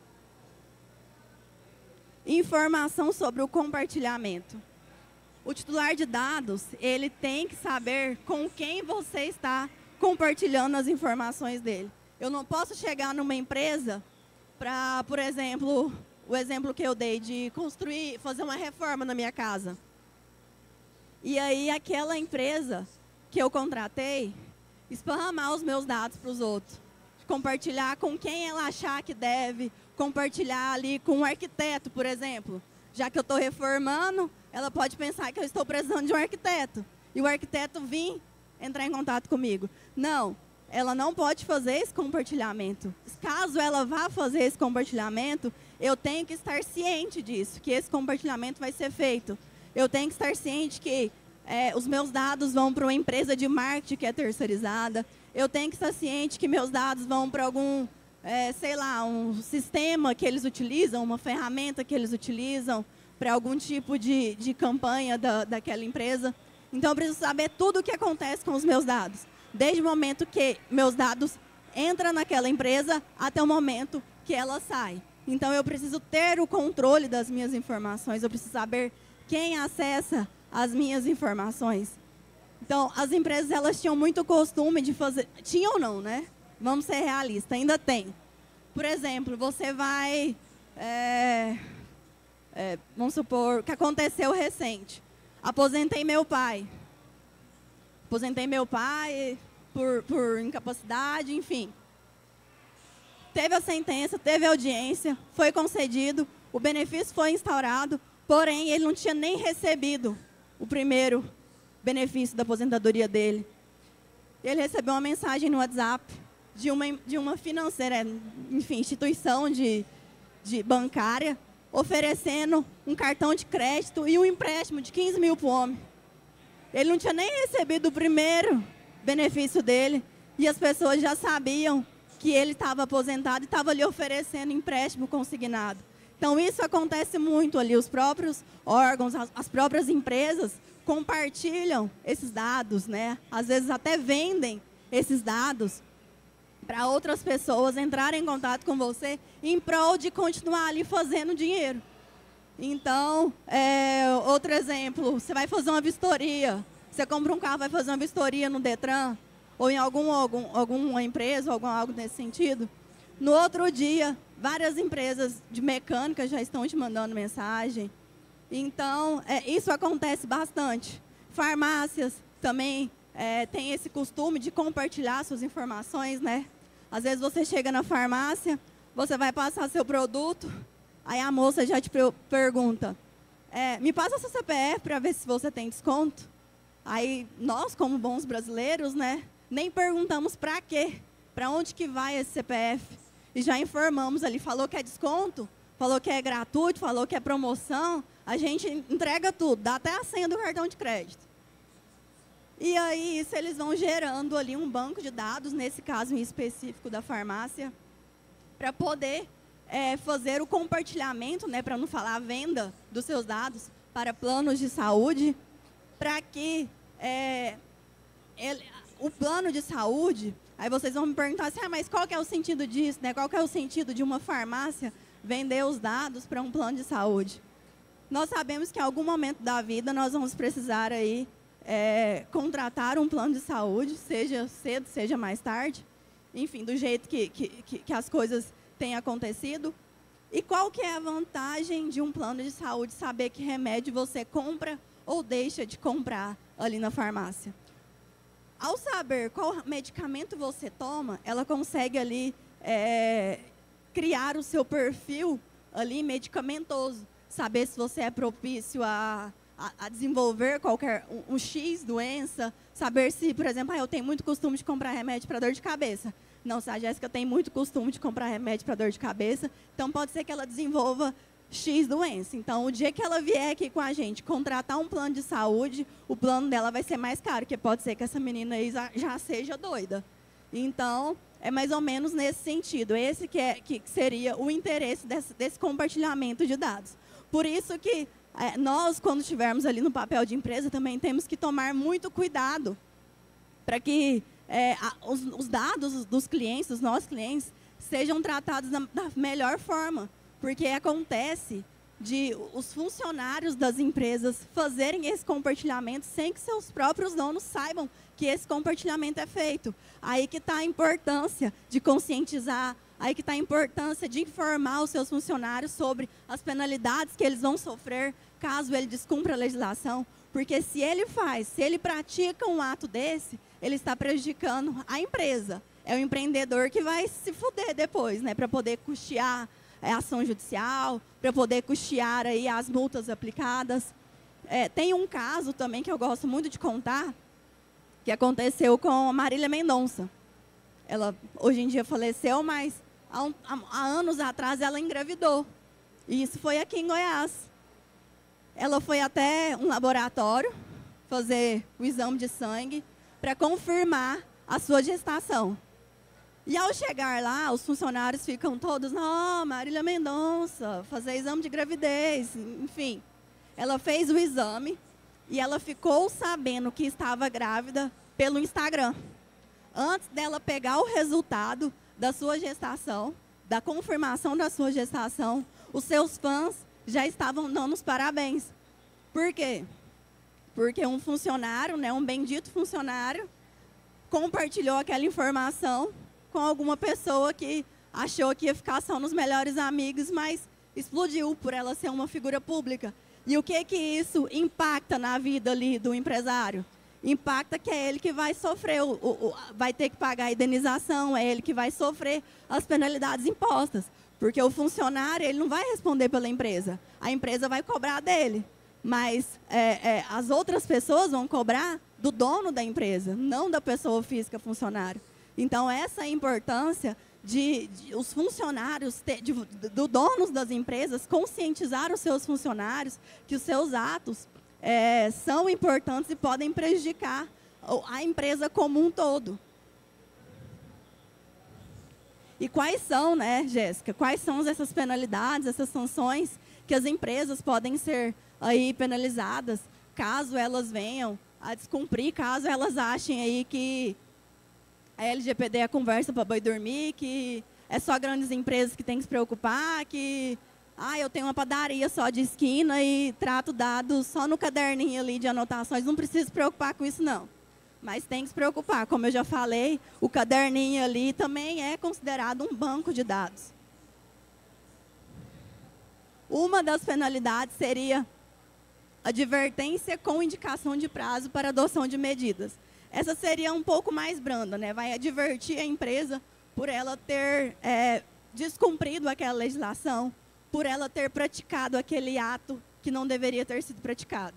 Speaker 3: Informação sobre o compartilhamento. O titular de dados, ele tem que saber com quem você está compartilhando as informações dele. Eu não posso chegar numa empresa para, por exemplo, o exemplo que eu dei de construir, fazer uma reforma na minha casa. E aí aquela empresa que eu contratei, esparramar os meus dados para os outros. Compartilhar com quem ela achar que deve, compartilhar ali com um arquiteto, por exemplo. Já que eu estou reformando, ela pode pensar que eu estou precisando de um arquiteto. E o arquiteto vir entrar em contato comigo. Não, ela não pode fazer esse compartilhamento. Caso ela vá fazer esse compartilhamento, eu tenho que estar ciente disso, que esse compartilhamento vai ser feito. Eu tenho que estar ciente que é, os meus dados vão para uma empresa de marketing que é terceirizada. Eu tenho que estar ciente que meus dados vão para algum, é, sei lá, um sistema que eles utilizam, uma ferramenta que eles utilizam para algum tipo de, de campanha da, daquela empresa. Então, eu preciso saber tudo o que acontece com os meus dados. Desde o momento que meus dados entram naquela empresa até o momento que ela sai. Então, eu preciso ter o controle das minhas informações, eu preciso saber quem acessa as minhas informações. Então, as empresas, elas tinham muito costume de fazer... Tinham ou não, né? Vamos ser realistas, ainda tem. Por exemplo, você vai... É, é, vamos supor que aconteceu recente. Aposentei meu pai. Aposentei meu pai por, por incapacidade, enfim. Teve a sentença, teve a audiência, foi concedido, o benefício foi instaurado, porém, ele não tinha nem recebido o primeiro benefício da aposentadoria dele. ele recebeu uma mensagem no WhatsApp de uma, de uma financeira, enfim, instituição de, de bancária, oferecendo um cartão de crédito e um empréstimo de quinze mil para o homem. Ele não tinha nem recebido o primeiro benefício dele e as pessoas já sabiam que ele estava aposentado e estava lhe oferecendo empréstimo consignado. Então, isso acontece muito ali. Os próprios órgãos, as, as próprias empresas compartilham esses dados, né? Às vezes até vendem esses dados para outras pessoas entrarem em contato com você em prol de continuar ali fazendo dinheiro. Então, é, outro exemplo, você vai fazer uma vistoria, você compra um carro, vai fazer uma vistoria no Detran, ou em algum, algum, alguma empresa, ou algum, algo nesse sentido. No outro dia, várias empresas de mecânica já estão te mandando mensagem. Então, é, isso acontece bastante. Farmácias também é, têm esse costume de compartilhar suas informações, né? Às vezes você chega na farmácia, você vai passar seu produto, aí a moça já te pergunta, é, me passa seu C P F para ver se você tem desconto. Aí nós, como bons brasileiros, né, nem perguntamos para quê, para onde que vai esse C P F. E já informamos ali, falou que é desconto, falou que é gratuito, falou que é promoção, a gente entrega tudo, dá até a senha do cartão de crédito. E aí, isso eles vão gerando ali um banco de dados, nesse caso em específico da farmácia, para poder é, fazer o compartilhamento, né, para não falar a venda dos seus dados para planos de saúde, para que é, ele, o plano de saúde, aí vocês vão me perguntar assim, ah, mas qual que é o sentido disso, né? Qual que é o sentido de uma farmácia vender os dados para um plano de saúde? Nós sabemos que em algum momento da vida nós vamos precisar aí, é, contratar um plano de saúde, seja cedo, seja mais tarde, enfim, do jeito que, que, que as coisas têm acontecido. E qual que é a vantagem de um plano de saúde saber que remédio você compra ou deixa de comprar ali na farmácia? Ao saber qual medicamento você toma, ela consegue ali é, criar o seu perfil ali medicamentoso, saber se você é propício a, a, a desenvolver qualquer um, um X doença, saber se, por exemplo, ah, eu tenho muito costume de comprar remédio para dor de cabeça. Não, se a Jéssica tem muito costume de comprar remédio para dor de cabeça, então pode ser que ela desenvolva X doença. Então, o dia que ela vier aqui com a gente contratar um plano de saúde, o plano dela vai ser mais caro, porque pode ser que essa menina aí já seja doida. Então, é mais ou menos nesse sentido. Esse que, é, que seria o interesse desse, desse compartilhamento de dados. Por isso que é, nós, quando estivermos ali no papel de empresa, também temos que tomar muito cuidado para que é, a, os, os dados dos clientes, dos nossos clientes, sejam tratados da, da melhor forma. Porque acontece de os funcionários das empresas fazerem esse compartilhamento sem que seus próprios donos saibam que esse compartilhamento é feito. Aí que está a importância de conscientizar, aí que está a importância de informar os seus funcionários sobre as penalidades que eles vão sofrer caso ele descumpra a legislação. Porque se ele faz, se ele pratica um ato desse, ele está prejudicando a empresa. É o empreendedor que vai se fuder depois, né, para poder custear É, ação judicial, para poder custear aí as multas aplicadas. É, tem um caso também que eu gosto muito de contar, que aconteceu com a Marília Mendonça. Ela, hoje em dia, faleceu, mas há, um, há anos atrás ela engravidou. E isso foi aqui em Goiás. Ela foi até um laboratório fazer o exame de sangue para confirmar a sua gestação. E ao chegar lá, os funcionários ficam todos, não, Marília Mendonça, fazer exame de gravidez, enfim. Ela fez o exame e ela ficou sabendo que estava grávida pelo Instagram. Antes dela pegar o resultado da sua gestação, da confirmação da sua gestação, os seus fãs já estavam dando os parabéns. Por quê? Porque um funcionário, né, um bendito funcionário, compartilhou aquela informação com alguma pessoa que achou que ia ficar só nos melhores amigos, mas explodiu por ela ser uma figura pública. E o que que isso impacta na vida ali do empresário? Impacta que é ele que vai sofrer, o, o, vai ter que pagar a indenização, é ele que vai sofrer as penalidades impostas. Porque o funcionário, ele não vai responder pela empresa, a empresa vai cobrar dele. Mas é, é, as outras pessoas vão cobrar do dono da empresa, não da pessoa física funcionário. Então, essa é a importância de, de os funcionários, de, de, do donos das empresas, conscientizar os seus funcionários que os seus atos é, são importantes e podem prejudicar a empresa como um todo. E quais são, né, Jéssica, quais são essas penalidades, essas sanções que as empresas podem ser aí penalizadas, caso elas venham a descumprir, caso elas achem aí que a L G P D é conversa para boi dormir, que é só grandes empresas que têm que se preocupar, que ah, eu tenho uma padaria só de esquina e trato dados só no caderninho ali de anotações, não preciso se preocupar com isso, não. Mas tem que se preocupar, como eu já falei, o caderninho ali também é considerado um banco de dados. Uma das penalidades seria advertência com indicação de prazo para adoção de medidas. Essa seria um pouco mais branda, né? Vai advertir a empresa por ela ter é, descumprido aquela legislação, por ela ter praticado aquele ato que não deveria ter sido praticado.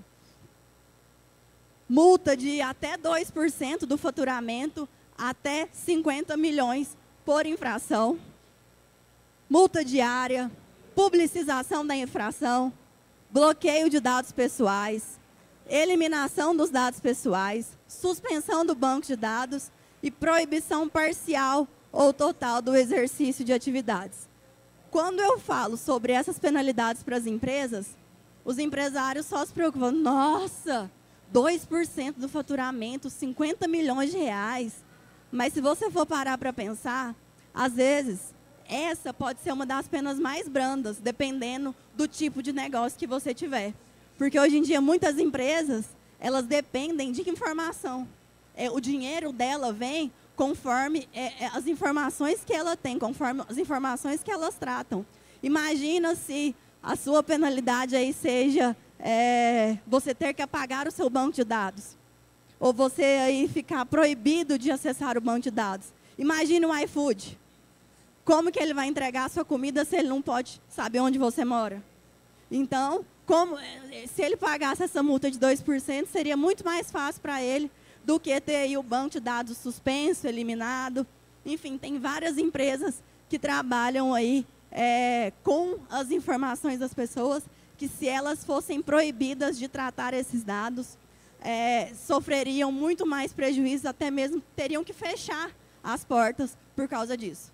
Speaker 3: Multa de até dois por cento do faturamento, até cinquenta milhões por infração. Multa diária, publicização da infração, bloqueio de dados pessoais, eliminação dos dados pessoais, suspensão do banco de dados e proibição parcial ou total do exercício de atividades. Quando eu falo sobre essas penalidades para as empresas, os empresários só se preocupam, nossa, dois por cento do faturamento, cinquenta milhões de reais. Mas se você for parar para pensar, às vezes, essa pode ser uma das penas mais brandas, dependendo do tipo de negócio que você tiver. Porque hoje em dia, muitas empresas, elas dependem de informação. É, o dinheiro dela vem conforme é, é, as informações que ela tem, conforme as informações que elas tratam. Imagina se a sua penalidade aí seja é, você ter que apagar o seu banco de dados. Ou você aí ficar proibido de acessar o banco de dados. Imagine o iFood. Como que ele vai entregar a sua comida se ele não pode saber onde você mora? Então, como, se ele pagasse essa multa de dois por cento, seria muito mais fácil para ele do que ter aí o banco de dados suspenso, eliminado. Enfim, tem várias empresas que trabalham aí é, com as informações das pessoas, que se elas fossem proibidas de tratar esses dados, é, sofreriam muito mais prejuízos, até mesmo teriam que fechar as portas por causa disso.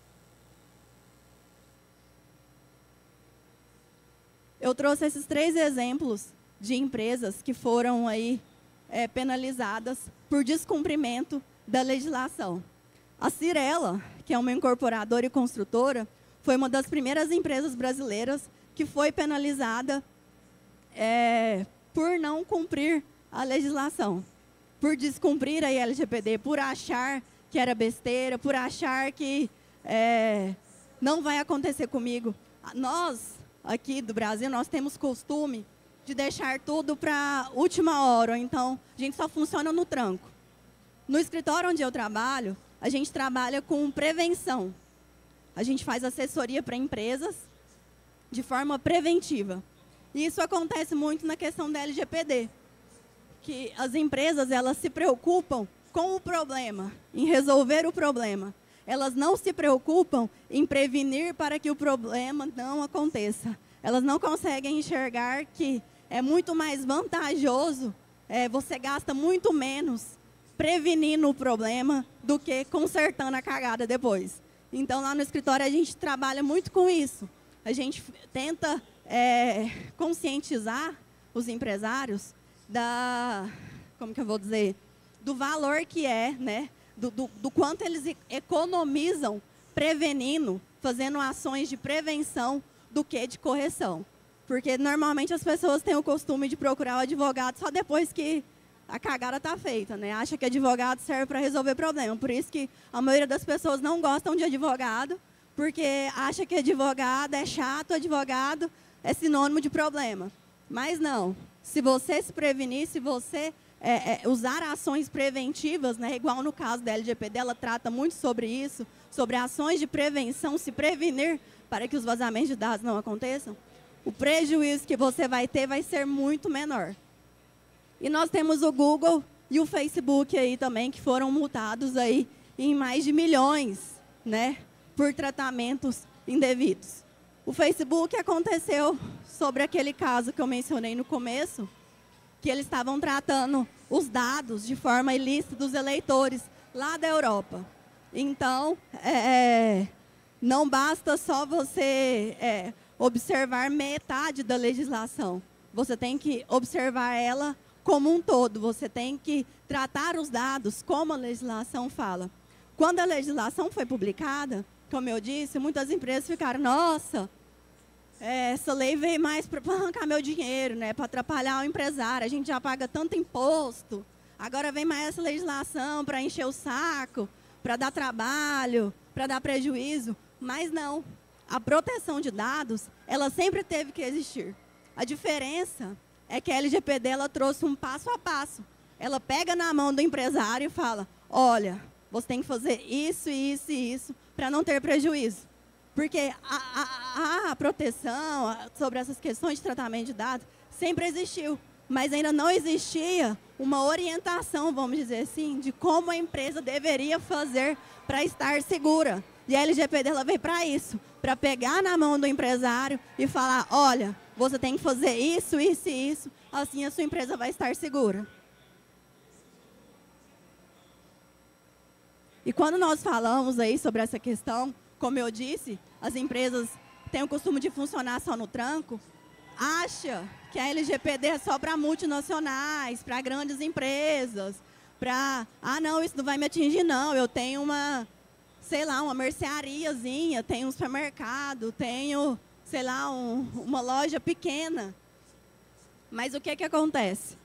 Speaker 3: Eu trouxe esses três exemplos de empresas que foram aí é, penalizadas por descumprimento da legislação. A Cyrela, que é uma incorporadora e construtora, foi uma das primeiras empresas brasileiras que foi penalizada é, por não cumprir a legislação, por descumprir a L G P D, por achar que era besteira, por achar que é, não vai acontecer comigo. Nós, aqui do Brasil, nós temos costume de deixar tudo para a última hora, então a gente só funciona no tranco. No escritório onde eu trabalho, a gente trabalha com prevenção. A gente faz assessoria para empresas de forma preventiva. E isso acontece muito na questão da L G P D, que as empresas elas se preocupam com o problema, em resolver o problema. Elas não se preocupam em prevenir para que o problema não aconteça. Elas não conseguem enxergar que é muito mais vantajoso, é, você gasta muito menos prevenindo o problema do que consertando a cagada depois. Então, lá no escritório, a gente trabalha muito com isso. A gente tenta é, conscientizar os empresários da, como que eu vou dizer, do valor que é, né, do, do, do quanto eles economizam prevenindo, fazendo ações de prevenção do que de correção. Porque, normalmente, as pessoas têm o costume de procurar o advogado só depois que a cagada está feita, né? Acha que advogado serve para resolver problema. Por isso que a maioria das pessoas não gostam de advogado, porque acha que advogado é chato, advogado é sinônimo de problema. Mas não. Se você se prevenir, se você é, é, usar ações preventivas, né, igual no caso da L G P D, ela trata muito sobre isso, sobre ações de prevenção, se prevenir para que os vazamentos de dados não aconteçam, o prejuízo que você vai ter vai ser muito menor. E nós temos o Google e o Facebook aí também, que foram multados aí em mais de milhões, né, por tratamentos indevidos. O Facebook aconteceu sobre aquele caso que eu mencionei no começo, que eles estavam tratando os dados de forma ilícita dos eleitores lá da Europa. Então, é, não basta só você é, observar metade da legislação. Você tem que observar ela como um todo. Você tem que tratar os dados como a legislação fala. Quando a legislação foi publicada, como eu disse, muitas empresas ficaram, nossa, essa lei veio mais para arrancar meu dinheiro, né, para atrapalhar o empresário. A gente já paga tanto imposto. Agora vem mais essa legislação para encher o saco, para dar trabalho, para dar prejuízo. Mas não. A proteção de dados, ela sempre teve que existir. A diferença é que a L G P D ela trouxe um passo a passo. Ela pega na mão do empresário e fala, olha, você tem que fazer isso, isso e isso para não ter prejuízo. Porque a, a, a proteção sobre essas questões de tratamento de dados sempre existiu, mas ainda não existia uma orientação, vamos dizer assim, de como a empresa deveria fazer para estar segura. E a L G P D ela veio para isso, para pegar na mão do empresário e falar, olha, você tem que fazer isso, isso e isso, assim a sua empresa vai estar segura. E quando nós falamos aí sobre essa questão, como eu disse, as empresas têm o costume de funcionar só no tranco, acha que a L G P D é só para multinacionais, para grandes empresas, para, ah, não, isso não vai me atingir, não, eu tenho uma, sei lá, uma merceariazinha, tenho um supermercado, tenho, sei lá, um, uma loja pequena. Mas o que que acontece?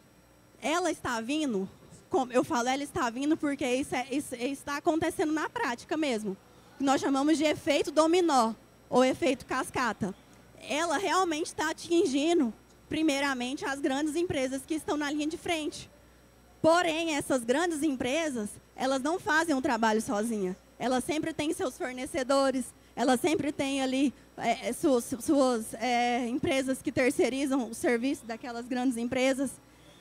Speaker 3: Ela está vindo, como eu falo, ela está vindo porque isso, é, isso está acontecendo na prática mesmo. Nós chamamos de efeito dominó, ou efeito cascata. Ela realmente está atingindo, primeiramente, as grandes empresas que estão na linha de frente. Porém, essas grandes empresas, elas não fazem um trabalho sozinhas. Elas sempre têm seus fornecedores, elas sempre têm ali é, suas, suas é, empresas que terceirizam o serviço daquelas grandes empresas.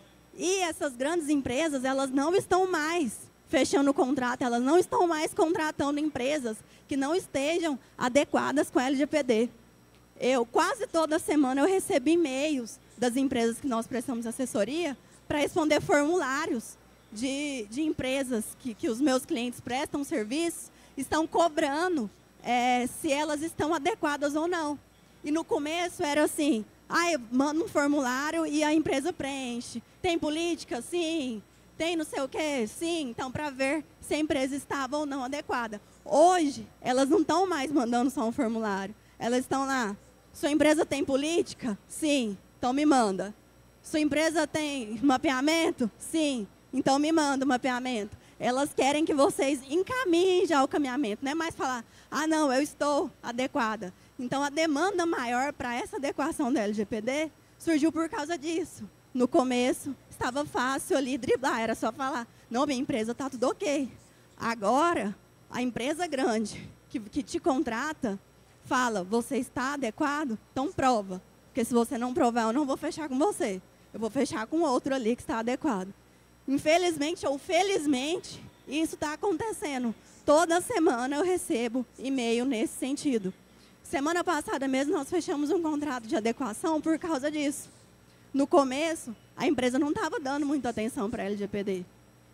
Speaker 3: E essas grandes empresas, elas não estão mais fechando o contrato, elas não estão mais contratando empresas que não estejam adequadas com a L G P D. Eu, quase toda semana, eu recebo e-mails das empresas que nós prestamos assessoria para responder formulários de, de empresas que, que os meus clientes prestam serviço, estão cobrando é, se elas estão adequadas ou não. E no começo era assim, ah, eu mando um formulário e a empresa preenche. Tem política? Sim. Tem não sei o quê? Sim. Então, para ver se a empresa estava ou não adequada. Hoje, elas não estão mais mandando só um formulário. Elas estão lá. Sua empresa tem política? Sim. Então, me manda. Sua empresa tem mapeamento? Sim. Então, me manda o mapeamento. Elas querem que vocês encaminhem já o caminhamento. Não é mais falar, ah, não, eu estou adequada. Então, a demanda maior para essa adequação da L G P D surgiu por causa disso. No começo, estava fácil ali driblar, era só falar, não, minha empresa está tudo ok. Agora, a empresa grande que, que te contrata, fala, você está adequado? Então prova. Porque se você não provar, eu não vou fechar com você. Eu vou fechar com outro ali que está adequado. Infelizmente ou felizmente, isso está acontecendo. Toda semana eu recebo e-mail nesse sentido. Semana passada mesmo, nós fechamos um contrato de adequação por causa disso. No começo, a empresa não estava dando muita atenção para a L G P D.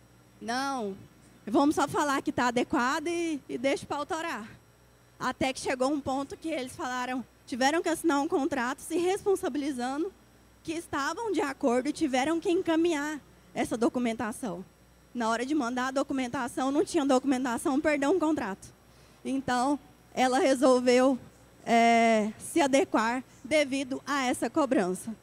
Speaker 3: Não, vamos só falar que está adequado e, e deixa para autorar. Até que chegou um ponto que eles falaram, tiveram que assinar um contrato se responsabilizando que estavam de acordo e tiveram que encaminhar essa documentação. Na hora de mandar a documentação, não tinha documentação, perdeu um contrato. Então, ela resolveu é, se adequar devido a essa cobrança.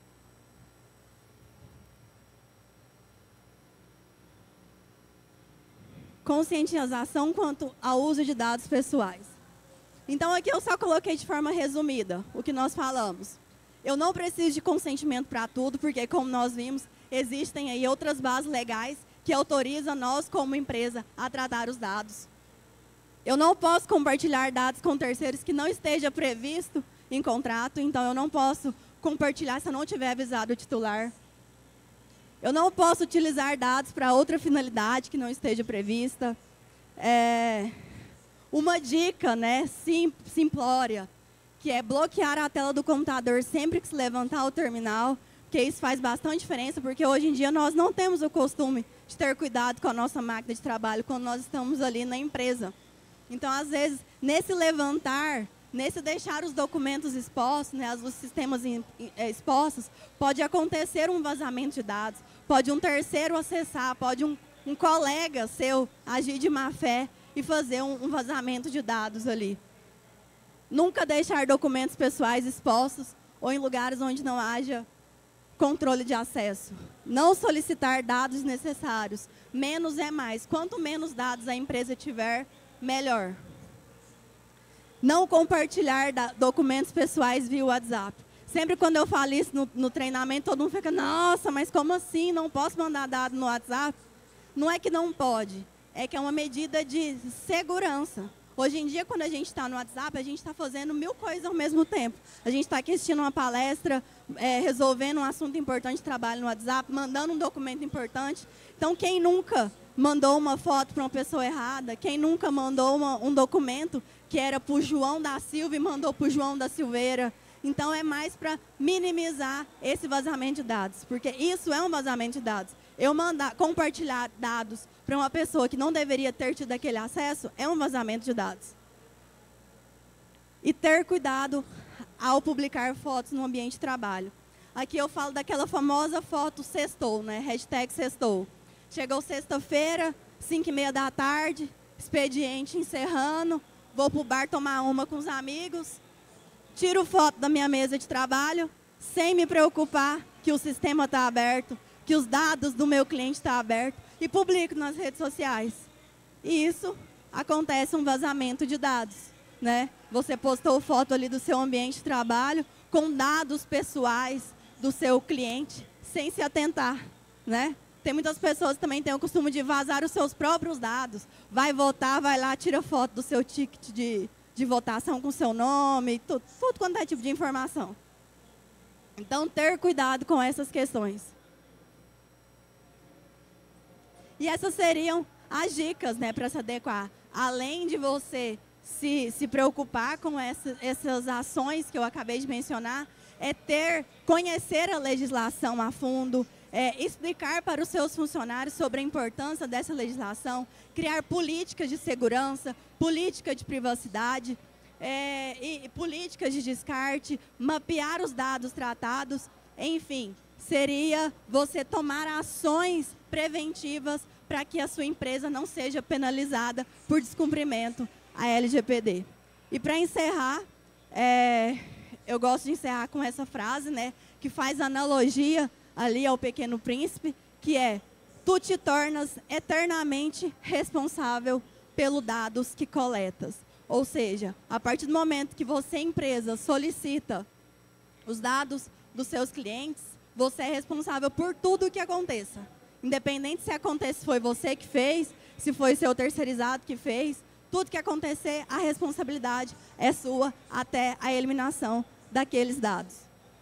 Speaker 3: Conscientização quanto ao uso de dados pessoais. Então, aqui eu só coloquei de forma resumida o que nós falamos. Eu não preciso de consentimento para tudo, porque, como nós vimos, existem aí outras bases legais que autorizam nós, como empresa, a tratar os dados. Eu não posso compartilhar dados com terceiros que não esteja previsto em contrato, então eu não posso compartilhar se eu não tiver avisado o titular. Eu não posso utilizar dados para outra finalidade que não esteja prevista. É, uma dica, né, sim, simplória, que é bloquear a tela do computador sempre que se levantar o terminal, porque isso faz bastante diferença, porque hoje em dia nós não temos o costume de ter cuidado com a nossa máquina de trabalho quando nós estamos ali na empresa. Então, às vezes, nesse levantar, nesse deixar os documentos expostos, né, os sistemas in, expostos, pode acontecer um vazamento de dados, pode um terceiro acessar, pode um, um colega seu agir de má fé e fazer um, um vazamento de dados ali. Nunca deixar documentos pessoais expostos ou em lugares onde não haja controle de acesso. Não solicitar dados necessários. Menos é mais. Quanto menos dados a empresa tiver, melhor. Não compartilhar documentos pessoais via WhatsApp. Sempre quando eu falo isso no, no treinamento, todo mundo fica, nossa, mas como assim? Não posso mandar dado no WhatsApp? Não é que não pode, é que é uma medida de segurança. Hoje em dia, quando a gente está no WhatsApp, a gente está fazendo mil coisas ao mesmo tempo. A gente está aqui assistindo uma palestra, é, resolvendo um assunto importante de trabalho no WhatsApp, mandando um documento importante. Então, quem nunca mandou uma foto para uma pessoa errada, quem nunca mandou uma, um documento que era para o João da Silva e mandou para o João da Silveira. Então, é mais para minimizar esse vazamento de dados, porque isso é um vazamento de dados. Eu mandar, compartilhar dados para uma pessoa que não deveria ter tido aquele acesso é um vazamento de dados. E ter cuidado ao publicar fotos no ambiente de trabalho. Aqui eu falo daquela famosa foto sextou, né? Hashtag sextou. Chegou sexta-feira, cinco e meia da tarde, expediente encerrando, vou para o bar tomar uma com os amigos, tiro foto da minha mesa de trabalho, sem me preocupar que o sistema está aberto, que os dados do meu cliente estão abertos, e publico nas redes sociais. E isso acontece um vazamento de dados, né? Você postou foto ali do seu ambiente de trabalho com dados pessoais do seu cliente, sem se atentar, né? Tem muitas pessoas que também têm o costume de vazar os seus próprios dados. Vai votar, vai lá, tira foto do seu ticket de, de votação com seu nome, tudo, tudo quanto é tipo de informação. Então, ter cuidado com essas questões. E essas seriam as dicas, né, para se adequar. Além de você se, se preocupar com essa, essas ações que eu acabei de mencionar, é ter, conhecer a legislação a fundo, é, explicar para os seus funcionários sobre a importância dessa legislação, criar políticas de segurança, política de privacidade, é, e, e políticas de descarte, mapear os dados tratados, enfim, seria você tomar ações preventivas para que a sua empresa não seja penalizada por descumprimento à L G P D. E para encerrar, é, eu gosto de encerrar com essa frase, né, que faz analogia ali ao Pequeno Príncipe, que é: tu te tornas eternamente responsável pelos dados que coletas. Ou seja, a partir do momento que você, empresa, solicita os dados dos seus clientes, você é responsável por tudo o que aconteça. Independente se acontece, foi você que fez, se foi seu terceirizado que fez, tudo que acontecer, a responsabilidade é sua até a eliminação daqueles dados.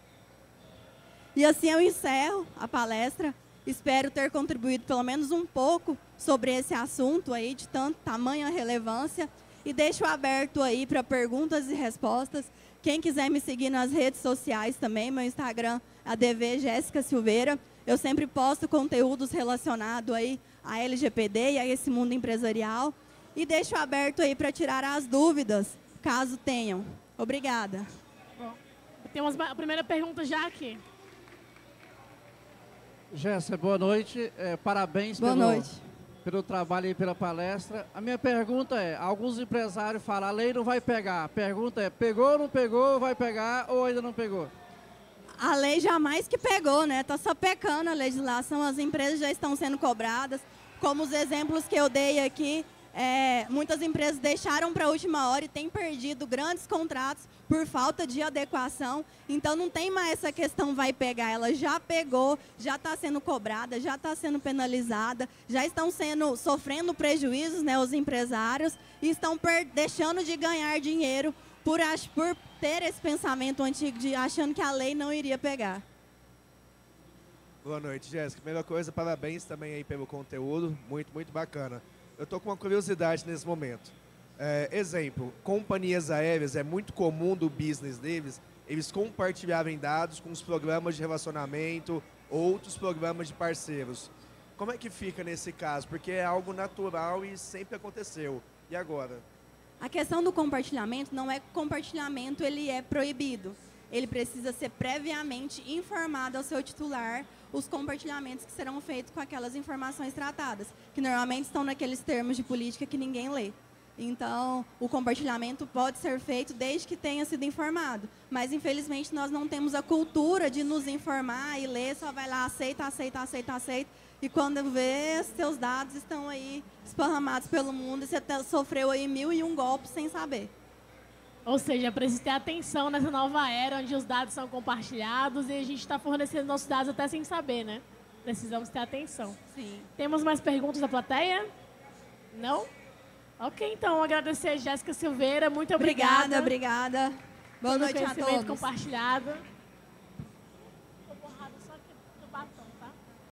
Speaker 3: E assim eu encerro a palestra. Espero ter contribuído pelo menos um pouco sobre esse assunto aí de tanto tamanha relevância. E deixo aberto aí para perguntas e respostas. Quem quiser me seguir nas redes sociais também, meu Instagram é A D V Jéssica Silveira. Eu sempre posto conteúdos relacionados aí à L G P D e a esse mundo empresarial. E deixo aberto aí para tirar as dúvidas, caso tenham. Obrigada.
Speaker 2: Bom, temos a primeira pergunta já aqui.
Speaker 4: Jéssica, boa noite. É, parabéns
Speaker 3: boa
Speaker 4: pelo,
Speaker 3: noite.
Speaker 4: pelo trabalho e pela palestra. A minha pergunta é, alguns empresários falam, a lei não vai pegar. A pergunta é, pegou ou não pegou, vai pegar ou ainda não pegou?
Speaker 3: A lei jamais que pegou, né? Está só pecando a legislação, as empresas já estão sendo cobradas. Como os exemplos que eu dei aqui, é, muitas empresas deixaram para a última hora e têm perdido grandes contratos por falta de adequação. Então, não tem mais essa questão vai pegar. Ela já pegou, já está sendo cobrada, já está sendo penalizada, já estão sendo, sofrendo prejuízos, né, os empresários, e estão per, deixando de ganhar dinheiro por, por ter esse pensamento antigo de achando que a lei não iria pegar.
Speaker 5: Boa noite, Jéssica. Primeira coisa, parabéns também aí pelo conteúdo, muito, muito bacana. Eu tô com uma curiosidade nesse momento. É, exemplo, companhias aéreas, é muito comum do business deles, eles compartilharem dados com os programas de relacionamento, outros programas de parceiros. Como é que fica nesse caso? Porque é algo natural e sempre aconteceu. E agora?
Speaker 3: A questão do compartilhamento não é que o compartilhamento ele é proibido. Ele precisa ser previamente informado ao seu titular os compartilhamentos que serão feitos com aquelas informações tratadas, que normalmente estão naqueles termos de política que ninguém lê. Então, o compartilhamento pode ser feito desde que tenha sido informado. Mas, infelizmente, nós não temos a cultura de nos informar e ler, só vai lá, aceita, aceita, aceita, aceita. E quando vê, seus dados estão aí esparramados pelo mundo e você até sofreu aí mil e um golpes sem saber.
Speaker 2: Ou seja, precisa ter atenção nessa nova era, onde os dados são compartilhados e a gente está fornecendo nossos dados até sem saber, né? Precisamos ter atenção.
Speaker 3: Sim.
Speaker 2: Temos mais perguntas da plateia? Não? Ok, então, agradecer a Jéssica Silveira. Muito obrigada.
Speaker 3: Obrigada, obrigada. Boa
Speaker 2: Pelo
Speaker 3: noite a
Speaker 2: conhecimento
Speaker 3: todos.
Speaker 2: compartilhado.